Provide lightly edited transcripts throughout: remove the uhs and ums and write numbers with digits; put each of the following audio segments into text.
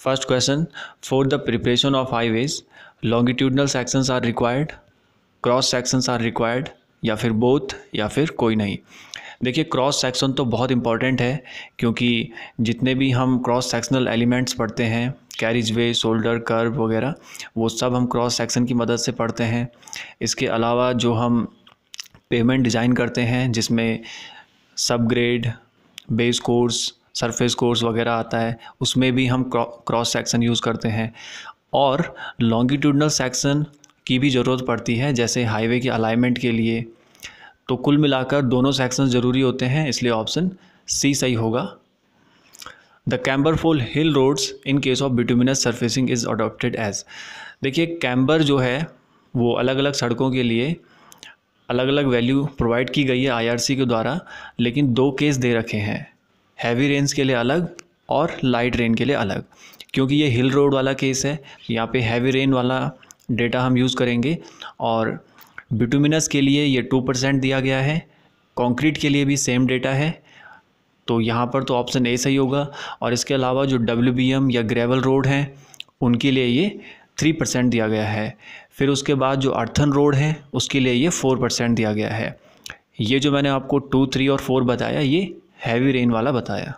First question, for the preparation of highways longitudinal sections are required, cross sections are required, या फिर both, या फिर कोई नहीं। देखिए क्रॉस सेक्शन तो बहुत इंपॉर्टेंट है, क्योंकि जितने भी हम क्रॉस सेक्शनल एलिमेंट्स पढ़ते हैं, कैरिज वे, शोल्डर, कर्व वगैरह, वो सब हम क्रॉस सेक्शन की मदद से पढ़ते हैं। इसके अलावा जो हम पेमेंट डिज़ाइन करते हैं जिसमें subgrade, base course, surface course वगैरह आता है, उसमें भी हम क्रॉस सेक्शन यूज़ करते हैं। और लॉन्गिट्यूडनल सेक्शन की भी ज़रूरत पड़ती है, जैसे हाईवे के अलाइनमेंट के लिए। तो कुल मिलाकर दोनों सेक्शंस ज़रूरी होते हैं, इसलिए ऑप्शन सी सही होगा। The camber for hill roads in case of bituminous surfacing is adopted as. देखिए कैम्बर जो है वो अलग अलग सड़कों के लिए अलग अलग वैल्यू प्रोवाइड की गई है आईआरसी के द्वारा, लेकिन दो केस दे रखे हैं, हैवी रेन्स के लिए अलग और लाइट रेन के लिए अलग। क्योंकि ये हिल रोड वाला केस है, यहाँ पे हैवी रेन वाला डेटा हम यूज़ करेंगे। और बिटुमिनस के लिए ये 2% दिया गया है, कंक्रीट के लिए भी सेम डेटा है, तो यहाँ पर तो ऑप्शन ए सही होगा। और इसके अलावा जो WBM या ग्रेवल रोड हैं उनके लिए ये 3% दिया गया है। फिर उसके बाद जो अर्थन रोड है उसके लिए ये 4% दिया गया है। ये जो मैंने आपको 2, 3 और 4 बताया ये हैवी रेन वाला बताया।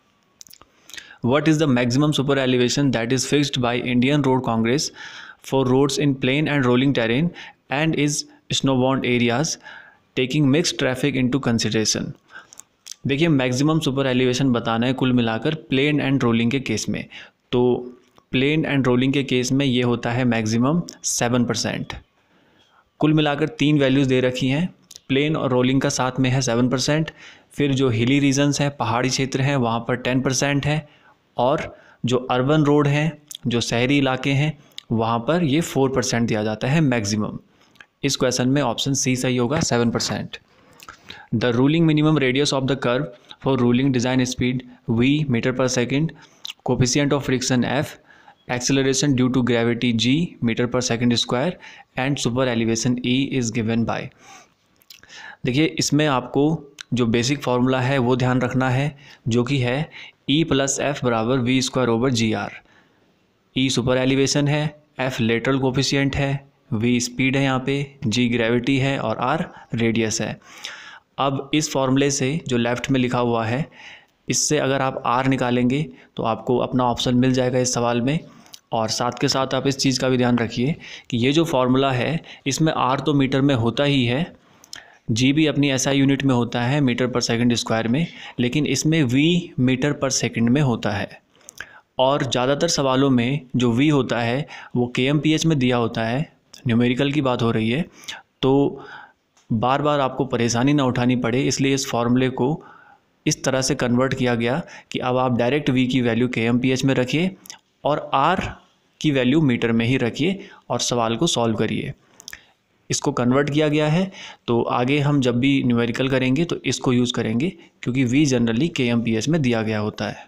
What is the maximum super elevation that is fixed by Indian Road Congress for roads in plain and rolling terrain and is snowbound areas taking mixed traffic into consideration? देखिए maximum super elevation बताना है कुल मिलाकर plain and rolling के case में। तो plain and rolling के case में ये होता है मैक्सिमम 7%। कुल मिलाकर 3 वैल्यूज़ दे रखी हैं, प्लेन और रोलिंग का साथ में है 7%, फिर जो हिली रीजन्स हैं, पहाड़ी क्षेत्र हैं, वहाँ पर 10% है, और जो अर्बन रोड हैं, जो शहरी इलाके हैं, वहाँ पर ये 4% दिया जाता है मैक्सिमम। इस क्वेश्चन में ऑप्शन सी सही होगा, 7%। The ruling minimum radius of the curve for ruling design speed v metre per second, coefficient of friction f, acceleration due to gravity g metre per second square and super elevation e is given by. देखिए इसमें आपको जो basic formula है वो ध्यान रखना है, जो कि है E + F बराबर v²/gr। E सुपर एलिवेशन है, F लेटरल कोफिशिएंट है, V स्पीड है यहाँ पे, G ग्रेविटी है और R रेडियस है। अब इस फॉर्मूले से जो लेफ़्ट में लिखा हुआ है, इससे अगर आप R निकालेंगे तो आपको अपना ऑप्शन मिल जाएगा इस सवाल में। और साथ के साथ आप इस चीज़ का भी ध्यान रखिए कि ये जो फार्मूला है इसमें R तो मीटर में होता ही है, G भी अपनी SI यूनिट में होता है मीटर पर सेकंड स्क्वायर में, लेकिन इसमें V मीटर पर सेकंड में होता है। और ज़्यादातर सवालों में जो V होता है वो kmph में दिया होता है, न्यूमेरिकल की बात हो रही है, तो बार बार आपको परेशानी ना उठानी पड़े, इसलिए इस फॉर्मूले को इस तरह से कन्वर्ट किया गया कि अब आप डायरेक्ट V की वैल्यू kmph में रखिए और R की वैल्यू मीटर में ही रखिए और सवाल को सॉल्व करिए। इसको कन्वर्ट किया गया है, तो आगे हम जब भी न्यूमेरिकल करेंगे तो इसको यूज़ करेंगे, क्योंकि V जनरली kmph में दिया गया होता है।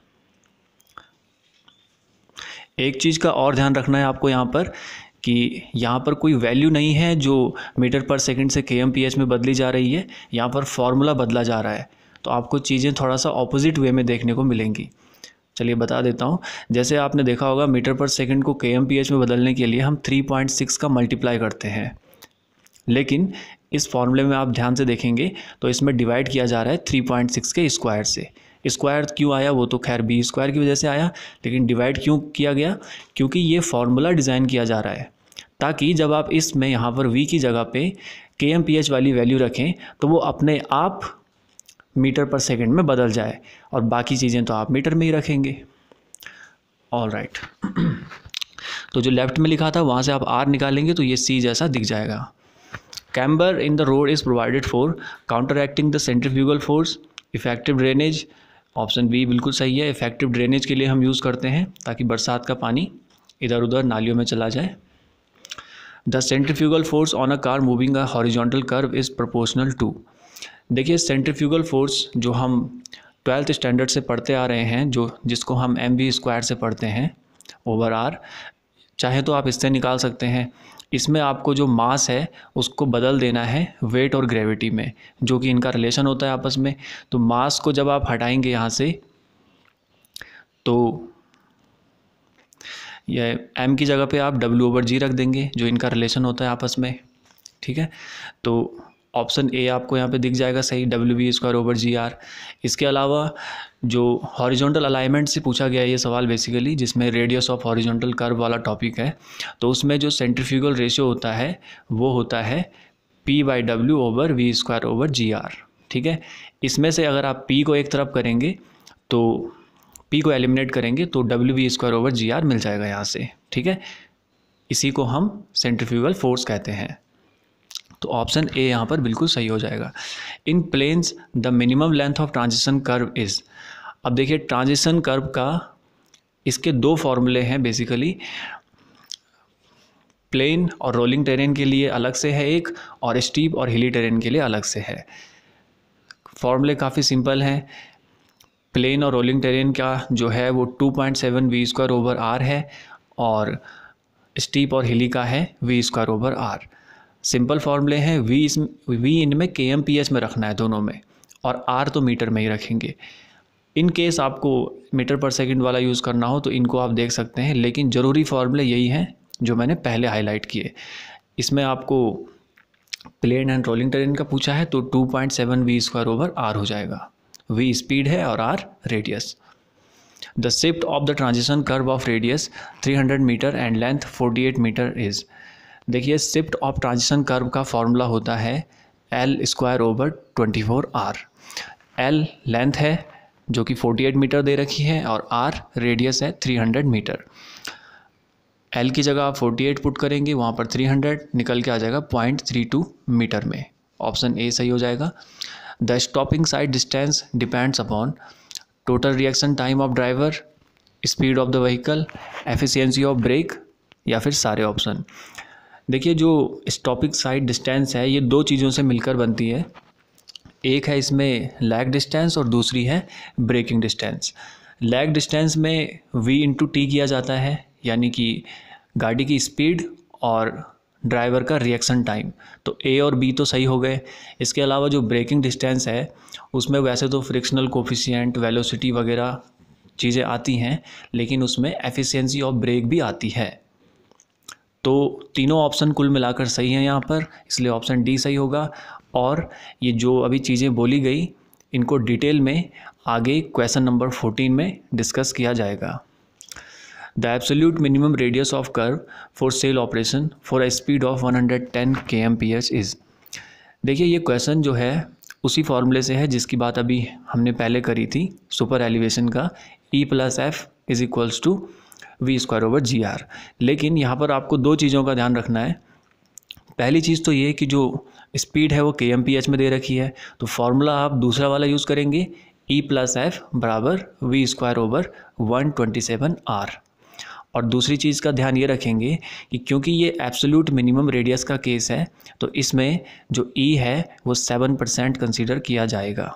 एक चीज़ का और ध्यान रखना है आपको यहाँ पर कि यहाँ पर कोई वैल्यू नहीं है जो मीटर पर सेकंड से kmph में बदली जा रही है, यहाँ पर फॉर्मूला बदला जा रहा है, तो आपको चीज़ें थोड़ा सा ऑपोजिट वे में देखने को मिलेंगी। चलिए बता देता हूँ। जैसे आपने देखा होगा मीटर पर सेकंड को kmph में बदलने के लिए हम 3.6 का मल्टीप्लाई करते हैं, लेकिन इस फॉर्मूले में आप ध्यान से देखेंगे तो इसमें डिवाइड किया जा रहा है 3.6 के स्क्वायर से। स्क्वायर क्यों आया वो तो खैर b स्क्वायर की वजह से आया, लेकिन डिवाइड क्यों किया गया, क्योंकि ये फार्मूला डिज़ाइन किया जा रहा है ताकि जब आप इसमें यहाँ पर v की जगह पे kmph वाली वैल्यू रखें तो वो अपने आप मीटर पर सेकंड में बदल जाए, और बाकी चीज़ें तो आप मीटर में ही रखेंगे। ऑल राइट, तो जो लेफ़्ट में लिखा था वहाँ से आप r निकालेंगे तो ये c जैसा दिख जाएगा। Camber in the road is provided for counteracting the centrifugal force, effective drainage. Option B बिल्कुल सही है, इफेक्टिव ड्रेनेज के लिए हम यूज़ करते हैं ताकि बरसात का पानी इधर उधर नालियों में चला जाए। The centrifugal force on a car moving a horizontal curve is proportional to. देखिए सेंट्रीफ्यूगल फोर्स जो हम 12th स्टैंडर्ड से पढ़ते आ रहे हैं, जिसको हम mv² से पढ़ते हैं ओवर आर, चाहे तो आप इससे निकाल सकते हैं। इसमें आपको जो मास है उसको बदल देना है वेट और ग्रेविटी में, जो कि इनका रिलेशन होता है आपस में। तो मास को जब आप हटाएंगे यहाँ से तो ये m की जगह पे आप W/G रख देंगे, जो इनका रिलेशन होता है आपस में, ठीक है। तो ऑप्शन ए आपको यहाँ पे दिख जाएगा सही, W/V²/GR। इसके अलावा जो हॉरिजॉन्टल अलाइनमेंट से पूछा गया है ये सवाल बेसिकली, जिसमें रेडियस ऑफ हॉरिजॉन्टल कर्व वाला टॉपिक है, तो उसमें जो सेंट्रीफ्यूगल रेशियो होता है वो होता है P/W/V²/GR, ठीक है। इसमें से अगर आप P को एक तरफ करेंगे तो P को एलिमिनेट करेंगे तो W/V²/GR मिल जाएगा यहाँ से, ठीक है। इसी को हम सेंट्रीफ्यूगल फोर्स कहते हैं। तो ऑप्शन ए यहाँ पर बिल्कुल सही हो जाएगा। In plains the minimum length of transition curve is. अब देखिए ट्रांजिशन कर्व का इसके दो फॉर्मूले हैं बेसिकली, प्लेन और रोलिंग टेरेन के लिए अलग से है एक, और स्टीप और हिली टेरेन के लिए अलग से है। फॉर्मूले काफ़ी सिंपल हैं। प्लेन और रोलिंग टेरेन का जो है वो 2.7 V²/R है, और स्टीप और हिली का है V²/R। सिंपल फॉर्मूले हैं। V इनमें kmph में रखना है दोनों में, और R तो मीटर में ही रखेंगे। इन केस आपको मीटर पर सेकंड वाला यूज़ करना हो तो इनको आप देख सकते हैं, लेकिन ज़रूरी फॉर्मूले यही हैं जो मैंने पहले हाईलाइट किए। इसमें आपको प्लेन एंड रोलिंग टेरेन का पूछा है तो 2.7 V²/R हो जाएगा। V स्पीड है और R radius. The shift of the transition curve of radius 300 metre and length 48 metre is. देखिए शिफ्ट ऑफ ट्रांजिशन कर्व का फॉर्मूला होता है L²/24R। L लेंथ है जो कि 48 मीटर दे रखी है, और R रेडियस है 300 मीटर। L की जगह आप 48 पुट करेंगे, वहाँ पर 300 निकल के आ जाएगा 0.32 मीटर में। ऑप्शन ए सही हो जाएगा। The stopping sight distance depends upon total reaction time of driver, speed of the vehicle, efficiency of brake, या फिर सारे ऑप्शन। देखिए जो स्टॉपिंग साइड डिस्टेंस है ये दो चीज़ों से मिलकर बनती है। एक है इसमें लैग डिस्टेंस और दूसरी है ब्रेकिंग डिस्टेंस। लैग डिस्टेंस में V/T किया जाता है, यानी कि गाड़ी की स्पीड और ड्राइवर का रिएक्शन टाइम। तो ए और बी तो सही हो गए। इसके अलावा जो ब्रेकिंग डिस्टेंस है उसमें वैसे तो फ्रिक्शनल कोफिशिएंट, वेलोसिटी वगैरह चीज़ें आती हैं, लेकिन उसमें एफिशिएंसी ऑफ ब्रेक भी आती है। तो तीनों ऑप्शन कुल मिलाकर सही हैं यहाँ पर, इसलिए ऑप्शन डी सही होगा। और ये जो अभी चीज़ें बोली गई इनको डिटेल में आगे क्वेश्चन नंबर 14 में डिस्कस किया जाएगा। The absolute minimum radius of curve for safe operation for a speed of 110 kmph is. देखिए ये क्वेश्चन जो है उसी फॉर्मूले से है जिसकी बात अभी हमने पहले करी थी सुपर एलिवेशन का, E+F = V²/GR। लेकिन यहाँ पर आपको दो चीज़ों का ध्यान रखना है। पहली चीज़ तो ये कि जो स्पीड है वो kmph में दे रखी है, तो फॉर्मूला आप दूसरा वाला यूज़ करेंगे, E+F = V²/127R। और दूसरी चीज़ का ध्यान ये रखेंगे कि क्योंकि ये एब्सोल्यूट मिनिमम रेडियस का केस है तो इसमें जो E है वो 7% कंसीडर किया जाएगा।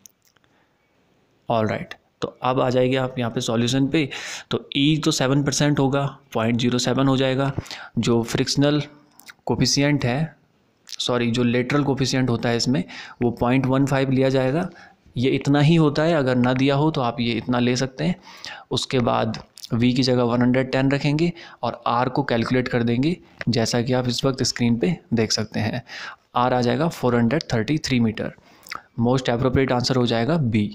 ऑल राइट, तो अब आ जाएंगे आप यहाँ पे सॉल्यूशन पे। तो E तो 7% होगा, 0.07 हो जाएगा। जो फ्रिक्शनल कोफिशिएंट है, सॉरी जो लेटरल कोफिशिएंट होता है इसमें वो 0.15 लिया जाएगा। ये इतना ही होता है, अगर ना दिया हो तो आप ये इतना ले सकते हैं। उसके बाद V की जगह 110 रखेंगे और R को कैलकुलेट कर देंगे, जैसा कि आप इस वक्त स्क्रीन पे देख सकते हैं। R आ जाएगा 433 मीटर। मोस्ट एप्रोप्रिएट आंसर हो जाएगा B।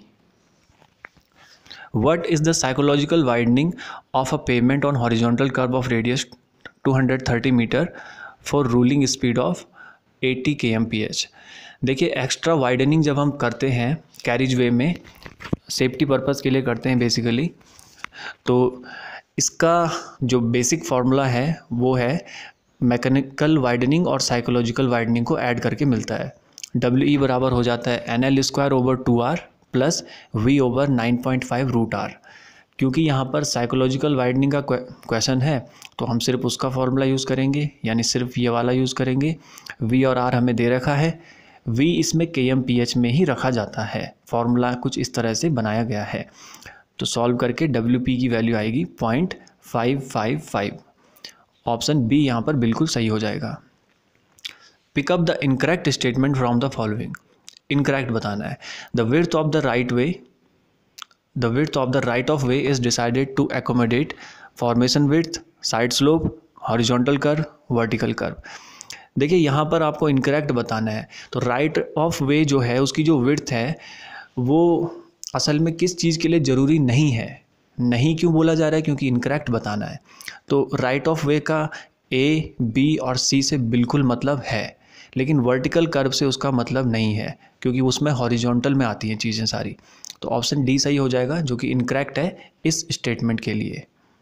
What is the psychological widening of a pavement on horizontal curve of radius 230 metre for ruling speed of 80 kmph? देखिए एक्स्ट्रा वाइडनिंग जब हम करते हैं कैरिज वे में, सेफ्टी पर्पज़ के लिए करते हैं बेसिकली, तो इसका जो बेसिक फार्मूला है वो है मैकेनिकल वाइडनिंग और साइकोलॉजिकल वाइडनिंग को ऐड करके मिलता है। WE बराबर हो जाता है NL²/2R प्लस V/9.5√R। क्योंकि यहाँ पर साइकोलॉजिकल वाइडनिंग का क्वेश्चन है तो हम सिर्फ उसका फार्मूला यूज़ करेंगे, यानी सिर्फ ये वाला यूज़ करेंगे। V और R हमें दे रखा है, V इसमें kmph में ही रखा जाता है। फार्मूला कुछ इस तरह से बनाया गया है। तो सॉल्व करके WP की वैल्यू आएगी 0.555। ऑप्शन बी यहाँ पर बिल्कुल सही हो जाएगा। Pick up the incorrect statement from the following. Incorrect बताना है। The width of the right of way is decided to accommodate formation width, side slope, horizontal curve, vertical curve. देखिए यहाँ पर आपको इनकरेक्ट बताना है, तो राइट ऑफ वे जो है उसकी जो विड्थ है वो असल में किस चीज़ के लिए ज़रूरी नहीं है। नहीं क्यों बोला जा रहा है? क्योंकि इनकरेक्ट बताना है। तो राइट ऑफ वे का ए, बी और सी से बिल्कुल मतलब है, लेकिन वर्टिकल कर्व से उसका मतलब नहीं है, क्योंकि उसमें हॉरिजॉन्टल में आती हैं चीज़ें सारी। तो ऑप्शन डी सही हो जाएगा, जो कि इनकरेक्ट है इस स्टेटमेंट के लिए।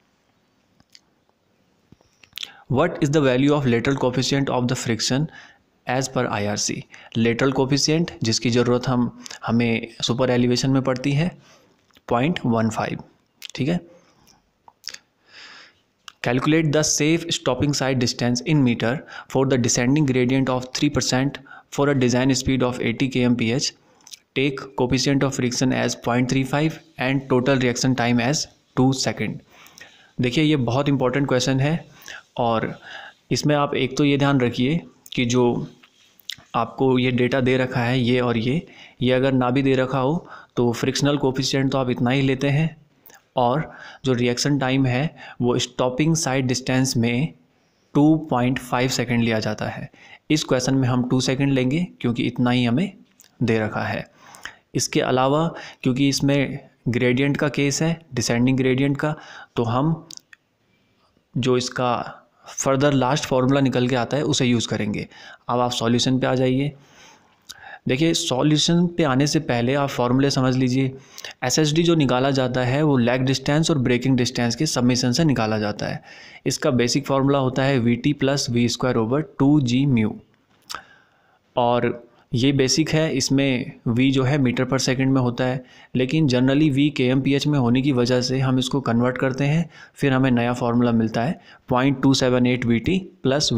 What is the value of lateral coefficient of the friction as per IRC? lateral coefficient जिसकी ज़रूरत हमें सुपर एलिवेशन में पड़ती है 0.15, ठीक है। Calculate the safe stopping side distance in meter for the descending gradient of 3% for a design speed of 80 kmph. Take coefficient of friction as 0.35 and total reaction time as 2 second. देखिए ये बहुत important question है, और इसमें आप एक तो ये ध्यान रखिए कि जो आपको ये डेटा दे रखा है ये और ये अगर ना भी दे रखा हो तो फ्रिक्शनल कोफिशिएंट तो आप इतना ही लेते हैं, और जो रिएक्शन टाइम है वो स्टॉपिंग साइड डिस्टेंस में 2.5 सेकेंड लिया जाता है। इस क्वेश्चन में हम 2 सेकेंड लेंगे क्योंकि इतना ही हमें दे रखा है। इसके अलावा क्योंकि इसमें ग्रेडियंट का केस है, डिसेंडिंग ग्रेडियंट का, तो हम जो इसका फर्दर लास्ट फार्मूला निकल के आता है उसे यूज़ करेंगे। अब आप सॉल्यूशन पे आ जाइए। देखिए सॉल्यूशन पे आने से पहले आप फार्मूले समझ लीजिए। एसएसडी जो निकाला जाता है वो लैग डिस्टेंस और ब्रेकिंग डिस्टेंस के समेशन से निकाला जाता है। इसका बेसिक फार्मूला होता है VT + V²/2G म्यू, और ये बेसिक है। इसमें V जो है मीटर पर सेकंड में होता है, लेकिन जनरली V kmph में होने की वजह से हम इसको कन्वर्ट करते हैं, फिर हमें नया फार्मूला मिलता है 0.278 VT +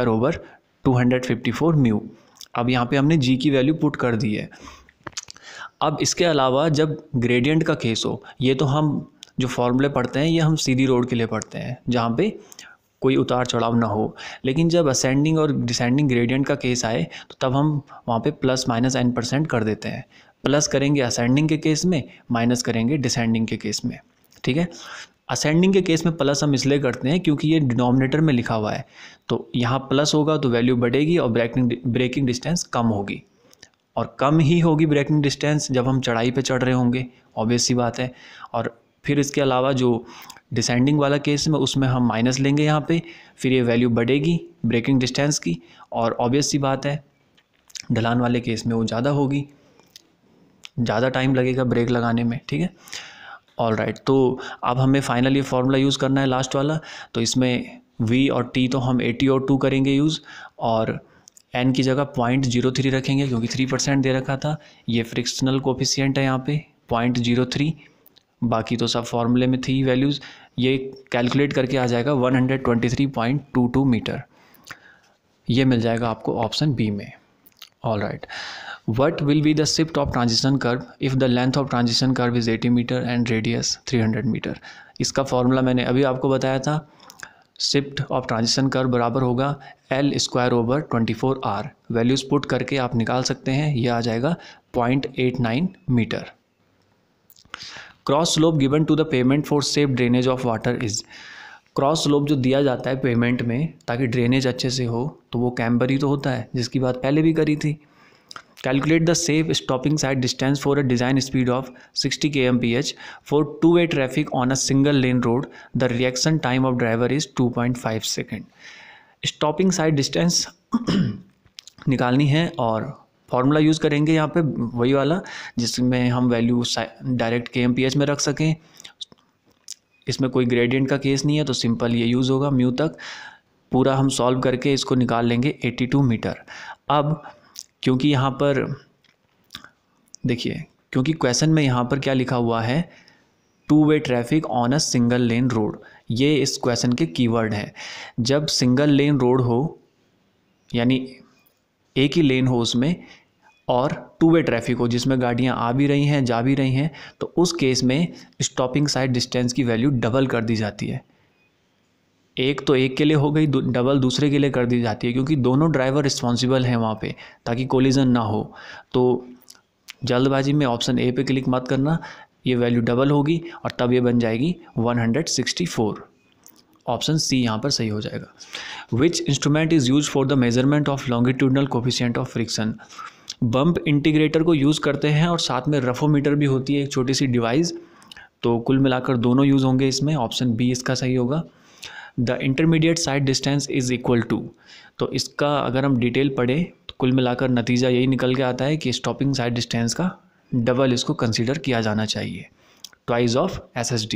V²/254 म्यू। अब यहाँ पे हमने G की वैल्यू पुट कर दी है। अब इसके अलावा जब ग्रेडियंट का केस हो, ये तो हम जो फार्मूले पढ़ते हैं ये हम सीधी रोड के लिए पढ़ते हैं जहाँ पे कोई उतार चढ़ाव ना हो, लेकिन जब असेंडिंग और डिसेंडिंग ग्रेडियंट का केस आए तो तब हम वहाँ पे +-n% कर देते हैं। प्लस करेंगे असेंडिंग के केस में, माइनस करेंगे डिसेंडिंग के केस में, ठीक है। असेंडिंग के केस में प्लस हम इसलिए करते हैं क्योंकि ये डिनोमिनेटर में लिखा हुआ है, तो यहाँ प्लस होगा तो वैल्यू बढ़ेगी और ब्रेकिंग डिस्टेंस कम होगी, और कम ही होगी ब्रेकिंग डिस्टेंस जब हम चढ़ाई पे चढ़ रहे होंगे, ऑब्वियस सी बात है। और फिर इसके अलावा जो डिसेंडिंग वाला केस में उसमें हम माइनस लेंगे यहाँ पे, फिर ये वैल्यू बढ़ेगी ब्रेकिंग डिस्टेंस की, और ऑब्वियस सी बात है ढलान वाले केस में वो ज़्यादा होगी, ज़्यादा टाइम लगेगा ब्रेक लगाने में, ठीक है। ऑल राइट, तो अब हमें फाइनल ये फार्मूला यूज़ करना है लास्ट वाला। तो इसमें V और T तो हम 80 और 2 करेंगे यूज़, और N की जगह 0.03 रखेंगे क्योंकि 3% दे रखा था। ये फ्रिक्शनल कोफिशिएंट है यहाँ पे 0.03, बाकी तो सब फार्मूले में थी वैल्यूज़। ये कैलकुलेट करके आ जाएगा 123.22 मीटर। ये मिल जाएगा आपको ऑप्शन बी में। All right, what will be the shift of transition curve if the length of transition curve is 80 metre and radius 300 metre. इसका फॉर्मूला मैंने अभी आपको बताया था। शिफ्ट ऑफ ट्रांजिशन कर्व बराबर होगा L²/24R। वैल्यूज़ पुट करके आप निकाल सकते हैं, ये आ जाएगा 0.89 metre. Cross slope given to the pavement for safe drainage of water is. Cross slope जो दिया जाता है पेमेंट में ताकि ड्रेनेज अच्छे से हो, तो वो कैम्बर ही तो होता है, जिसकी बात पहले भी करी थी। Calculate the safe stopping sight distance for a design speed of 60 kmph for 2-way traffic on a single lane road. The reaction time of driver is 2.5 second. Stopping sight distance निकालनी है, और फार्मूला यूज़ करेंगे यहाँ पे वही वाला जिसमें हम वैल्यू डायरेक्ट kmph में रख सकें। इसमें कोई ग्रेडियंट का केस नहीं है तो सिंपल ये यूज़ होगा म्यू तक। पूरा हम सॉल्व करके इसको निकाल लेंगे 82 मीटर। अब क्योंकि यहाँ पर देखिए, क्योंकि क्वेश्चन में यहाँ पर क्या लिखा हुआ है 2-way traffic on a single lane road, ये इस क्वेश्चन के कीवर्ड हैं। जब सिंगल लेन रोड हो यानी एक ही लेन हो उसमें, और 2-way ट्रैफिक हो जिसमें गाड़ियाँ आ भी रही हैं जा भी रही हैं, तो उस केस में स्टॉपिंग साइड डिस्टेंस की वैल्यू डबल कर दी जाती है। एक तो एक के लिए हो गई, डबल दूसरे के लिए कर दी जाती है, क्योंकि दोनों ड्राइवर रिस्पॉन्सिबल हैं वहाँ पे ताकि कोलिजन ना हो। तो जल्दबाजी में ऑप्शन ए पे क्लिक मत करना, ये वैल्यू डबल होगी और तब ये बन जाएगी 164। ऑप्शन सी यहाँ पर सही हो जाएगा। Which instrument is use for the measurement of longitudinal coefficient of friction. Bump integrator को यूज़ करते हैं और साथ में रफोमीटर भी होती है, एक छोटी सी डिवाइस। तो कुल मिलाकर दोनों यूज़ होंगे इसमें, ऑप्शन बी इसका सही होगा। The intermediate sight distance is equal to, तो इसका अगर हम डिटेल पढ़ें तो कुल मिलाकर नतीजा यही निकल के आता है कि स्टॉपिंग साइड डिस्टेंस का डबल इसको कंसीडर किया जाना चाहिए, twice of SSD।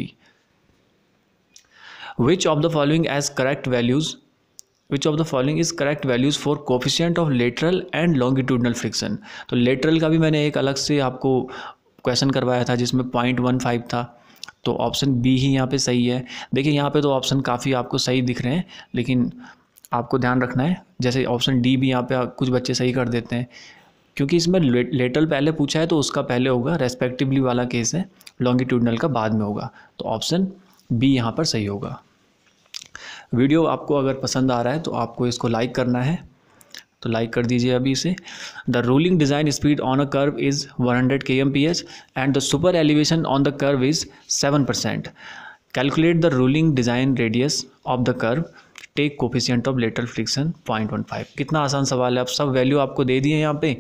Which of the following as correct values, which of the following is correct values for coefficient of lateral and longitudinal friction. तो लेटरल का भी मैंने एक अलग से आपको क्वेश्चन करवाया था जिसमें 0.15 था, तो ऑप्शन बी ही यहाँ पे सही है। देखिए यहाँ पे तो ऑप्शन काफ़ी आपको सही दिख रहे हैं, लेकिन आपको ध्यान रखना है, जैसे ऑप्शन डी भी यहाँ पे कुछ बच्चे सही कर देते हैं, क्योंकि इसमें लेटरल पहले पूछा है तो उसका पहले होगा, रेस्पेक्टिवली वाला केस है, लॉन्गिट्यूडनल का बाद में होगा, तो ऑप्शन बी यहाँ पर सही होगा। वीडियो आपको अगर पसंद आ रहा है तो आपको इसको लाइक करना है, तो लाइक कर दीजिए अभी इसे। The rolling design speed on a curve is 100 kmph and the super elevation on the curve is 7%। Calculate the rolling design radius of the curve, take coefficient of lateral friction 0.15। कितना आसान सवाल है, अब सब वैल्यू आपको दे दिए यहाँ पे।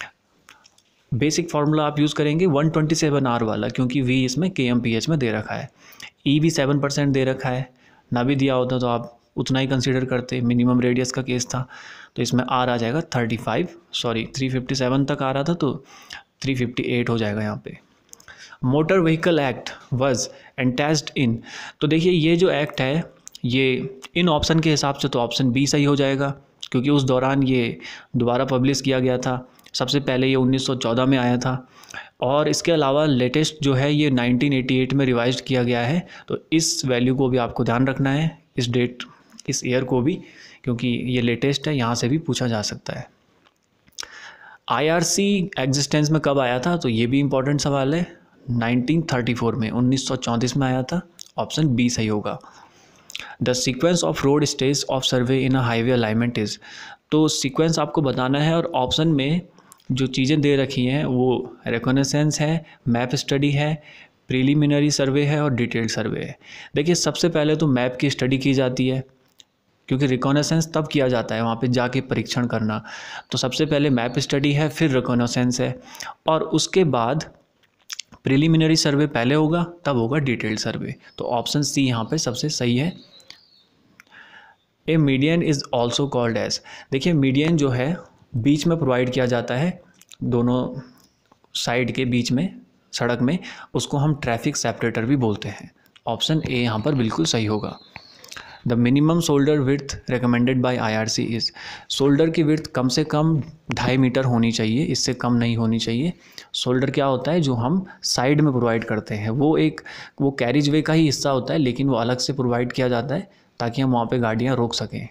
बेसिक फार्मूला आप यूज़ करेंगे 127R वाला, क्योंकि V इसमें kmph में दे रखा है, E भी 7% दे रखा है, ना भी दिया होता तो आप उतना ही कंसीडर करते, मिनिमम रेडियस का केस था, तो इसमें R आ जाएगा 357 तक आ रहा था तो 358 हो जाएगा यहाँ पे। Motor Vehicle Act was enacted in, तो देखिए ये जो एक्ट है ये इन ऑप्शन के हिसाब से तो ऑप्शन बी सही हो जाएगा, क्योंकि उस दौरान ये दोबारा पब्लिश किया गया था। सबसे पहले ये 1914 में आया था, और इसके अलावा लेटेस्ट जो है ये 1988 में रिवाइज किया गया है, तो इस वैल्यू को भी आपको ध्यान रखना है, इस डेट, इस ईयर को भी, क्योंकि ये लेटेस्ट है, यहाँ से भी पूछा जा सकता है। IRC एग्जिस्टेंस में कब आया था, तो ये भी इम्पोर्टेंट सवाल है, 1934 में, 1934 में आया था, ऑप्शन बी सही होगा। The sequence of road stage of survey in a highway alignment is, तो सीक्वेंस आपको बताना है, और ऑप्शन में जो चीज़ें दे रखी हैं वो रिकॉग्निसेंस है, मैप स्टडी है, प्रीलिमिनरी सर्वे है और डिटेल्ड सर्वे है। देखिए सबसे पहले तो मैप की स्टडी की जाती है, क्योंकि रिकॉग्निसेंस तब किया जाता है वहाँ पे जाके परीक्षण करना, तो सबसे पहले मैप स्टडी है, फिर रिकॉग्निसेंस है, और उसके बाद प्रीलिमिनरी सर्वे पहले होगा, तब होगा डिटेल्ड सर्वे, तो ऑप्शन सी यहाँ पे सबसे सही है। A median is also called as, देखिए मीडियन जो है बीच में प्रोवाइड किया जाता है, दोनों साइड के बीच में सड़क में, उसको हम ट्रैफिक सेपरेटर भी बोलते हैं, ऑप्शन ए यहाँ पर बिल्कुल सही होगा। The minimum shoulder width recommended by IRC is, shoulder की विड्थ कम से कम 2.5 मीटर होनी चाहिए, इससे कम नहीं होनी चाहिए। शोल्डर क्या होता है, जो हम साइड में प्रोवाइड करते हैं, वो कैरिज वे का ही हिस्सा होता है, लेकिन वो अलग से प्रोवाइड किया जाता है ताकि हम वहाँ पे गाड़ियाँ रोक सकें।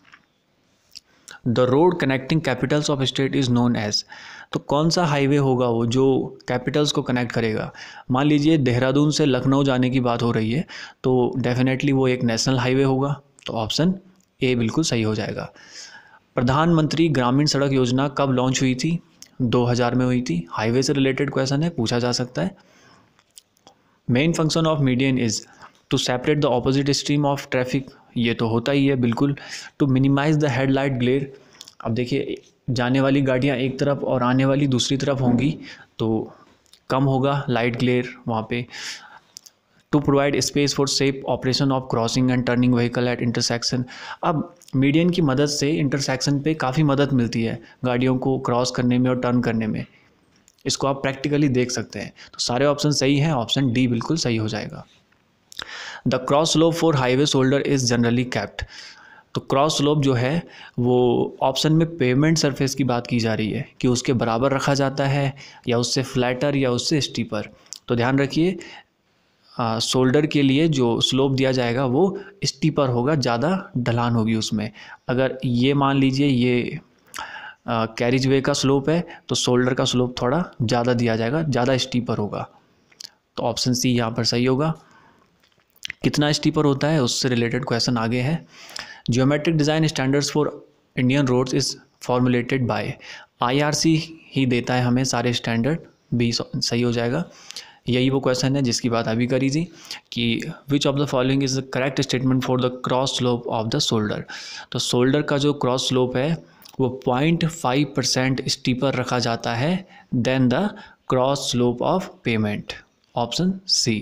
The road connecting capitals of state is known as, तो कौन सा हाईवे होगा वो जो कैपिटल्स को कनेक्ट करेगा। मान लीजिए देहरादून से लखनऊ जाने की बात हो रही है, तो डेफिनेटली वो एक नेशनल हाईवे होगा, तो ऑप्शन ए बिल्कुल सही हो जाएगा। प्रधानमंत्री ग्रामीण सड़क योजना कब लॉन्च हुई थी, 2000 में हुई थी, हाईवे से रिलेटेड क्वेश्चन है, पूछा जा सकता है। Main function of median is to separate the opposite stream of traffic, ये तो होता ही है बिल्कुल। To minimise the headlight glare, अब देखिए जाने वाली गाड़ियाँ एक तरफ और आने वाली दूसरी तरफ होंगी, तो कम होगा लाइट ग्लेयर वहाँ पे। To provide space for safe operation of crossing and turning vehicle at intersection, अब मीडियन की मदद से इंटरसेक्शन पे काफ़ी मदद मिलती है गाड़ियों को क्रॉस करने में और टर्न करने में, इसको आप प्रैक्टिकली देख सकते हैं। तो सारे ऑप्शन सही हैं, ऑप्शन डी बिल्कुल सही हो जाएगा। The cross slope for highway shoulder is generally kept, तो क्रॉस स्लोप जो है वो ऑप्शन में पेवमेंट सरफेस की बात की जा रही है कि उसके बराबर रखा जाता है या उससे फ्लैटर या उससे स्टीपर। तो ध्यान रखिए शोल्डर के लिए जो स्लोप दिया जाएगा वो स्टीपर होगा, ज़्यादा ढलान होगी उसमें। अगर ये मान लीजिए ये कैरिज वे का स्लोप है तो शोल्डर का स्लोप थोड़ा ज़्यादा दिया जाएगा, ज़्यादा स्टीपर होगा, तो ऑप्शन सी यहाँ पर सही होगा। कितना स्टीपर होता है उससे रिलेटेड क्वेश्चन आगे है। Geometric design standards for Indian roads is formulated by, IRC ही देता है हमें सारे स्टैंडर्ड, भी सही हो जाएगा। यही वो क्वेश्चन है जिसकी बात अभी करी थी कि which of the following is the correct statement for the cross slope of the shoulder. तो शोल्डर का जो क्रॉस स्लोप है वो 0.5% स्टीपर रखा जाता है then the cross slope of pavement. Option C.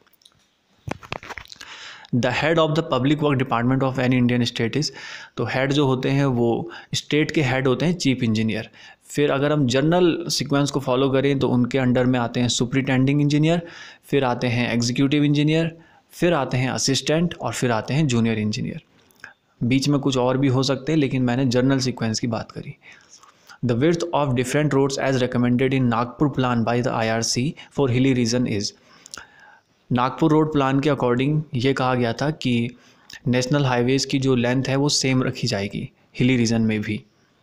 The head of the public work department of any Indian state is. तो head जो होते हैं वो स्टेट के हेड होते हैं चीफ इंजीनियर। फिर अगर हम जनरल सीक्वेंस को फॉलो करें तो उनके अंडर में आते हैं सुपरिटेंडिंग इंजीनियर, फिर आते हैं एग्जीक्यूटिव इंजीनियर, फिर आते हैं असिस्टेंट और फिर आते हैं जूनियर इंजीनियर। बीच में कुछ और भी हो सकते हैं लेकिन मैंने जनरल सीक्वेंस की बात करी। The width of different roads as recommended in Nagpur plan by the IRC for hilly region is. Nagpur road plan के अकॉर्डिंग ये कहा गया था कि नेशनल हाईवेज़ की जो लेंथ है वो सेम रखी जाएगी हिली रीजन में भी।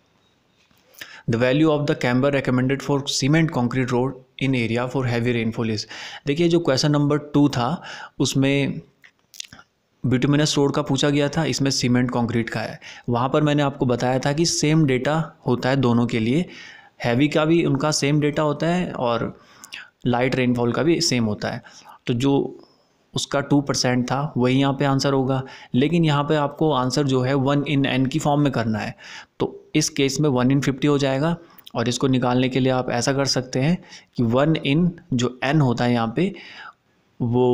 The value of the camber recommended for cement concrete road in area for heavy rainfall is. देखिए जो क्वेश्चन नंबर 2 था उसमें बिटुमिनस रोड का पूछा गया था, इसमें सीमेंट कॉन्क्रीट का है। वहाँ पर मैंने आपको बताया था कि सेम डेटा होता है दोनों के लिए, हैवी का भी उनका सेम डेटा होता है और लाइट रेनफॉल का भी सेम होता है। तो जो उसका 2% था वही यहाँ पे आंसर होगा, लेकिन यहाँ पे आपको आंसर जो है 1/n की फॉर्म में करना है। तो इस केस में 1/50 हो जाएगा और इसको निकालने के लिए आप ऐसा कर सकते हैं कि 1 जो n होता है यहाँ पे वो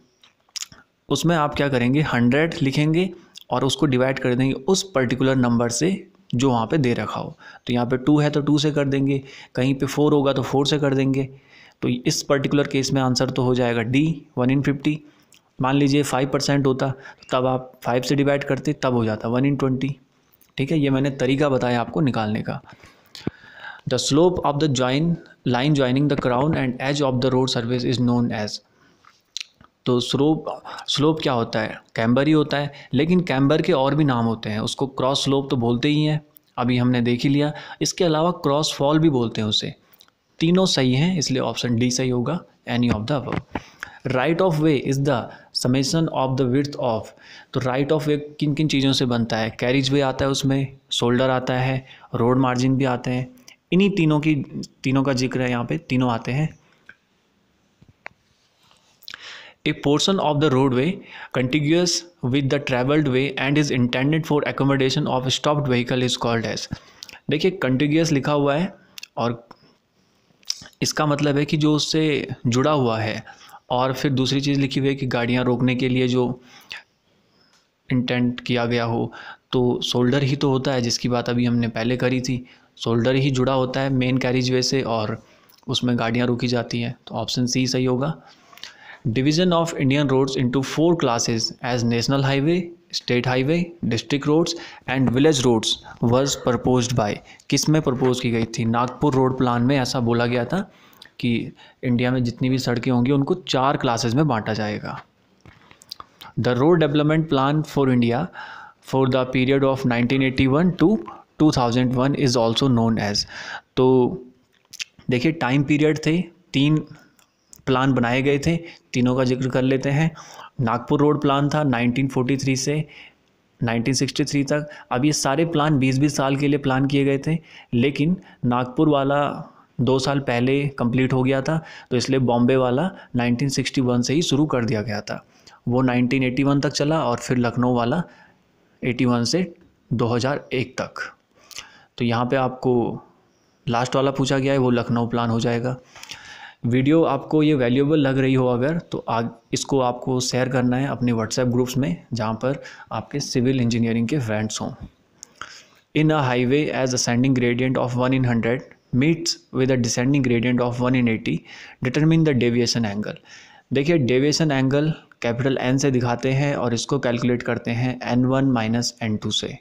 उसमें आप क्या करेंगे 100 लिखेंगे और उसको डिवाइड कर देंगे उस पर्टिकुलर नंबर से जो वहाँ पे दे रखा हो। तो यहाँ पे 2 है तो 2 से कर देंगे, कहीं पे 4 होगा तो 4 से कर देंगे। तो इस पर्टिकुलर केस में आंसर तो हो जाएगा डी 1/50। मान लीजिए 5% होता तब आप 5 से डिवाइड करते तब हो जाता 1/20। ठीक है, ये मैंने तरीका बताया आपको निकालने का। The slope of the line joining the crown and edge of the road surface is known as. तो स्लोप क्या होता है, कैम्बर ही होता है, लेकिन कैम्बर के और भी नाम होते हैं। उसको क्रॉस स्लोप तो बोलते ही हैं, अभी हमने देख ही लिया। इसके अलावा क्रॉस फॉल भी बोलते हैं उसे। तीनों सही हैं, इसलिए ऑप्शन डी सही होगा, any of the above. Right of way is the summation of the width of. तो राइट ऑफ वे किन किन चीज़ों से बनता है, कैरिज वे आता है उसमें, शोल्डर आता है, रोड मार्जिन भी आते हैं। इन्हीं तीनों का जिक्र है यहाँ पे, तीनों आते हैं। A portion of the roadway contiguous with the travelled way and is intended for accommodation of stopped vehicle is called as। देखिए contiguous लिखा हुआ है और इसका मतलब है कि जो उससे जुड़ा हुआ है, और फिर दूसरी चीज़ लिखी हुई है कि गाड़ियाँ रोकने के लिए जो इंटेंट किया गया हो। तो शोल्डर ही तो होता है जिसकी बात अभी हमने पहले करी थी, शोल्डर ही जुड़ा होता है मेन कैरिज वे से और उसमें गाड़ियाँ रोकी जाती हैं। तो ऑप्शन सी सही होगा। Division of Indian roads into 4 classes as national highway, state highway, district roads and village roads was proposed by. किस में प्रपोज की गई थी, नागपुर रोड प्लान में ऐसा बोला गया था कि इंडिया में जितनी भी सड़कें होंगी उनको 4 क्लासेस में बांटा जाएगा। The road development plan for India for the period of 1981 to 2001 is also known as. तो देखिए टाइम पीरियड थे, 3 प्लान बनाए गए थे, तीनों का जिक्र कर लेते हैं। नागपुर रोड प्लान था 1943 से 1963 तक। अब ये सारे प्लान 20-20 साल के लिए प्लान किए गए थे, लेकिन नागपुर वाला 2 साल पहले कंप्लीट हो गया था, तो इसलिए बॉम्बे वाला 1961 से ही शुरू कर दिया गया था। वो 1981 तक चला और फिर लखनऊ वाला 81 से 2001 तक। तो यहाँ पे आपको लास्ट वाला पूछा गया है, वो लखनऊ प्लान हो जाएगा। वीडियो आपको ये वैल्यूएबल लग रही हो अगर, तो इसको आपको शेयर करना है अपने व्हाट्सएप ग्रुप्स में जहाँ पर आपके सिविल इंजीनियरिंग के फ्रेंड्स हों। In a highway as ascending gradient of 1/100 meets with a descending gradient of 1/80 determine the deviation angle. देखिए डेविएशन एंगल कैपिटल N से दिखाते हैं और इसको कैलकुलेट करते हैं N1 माइनस N2 से।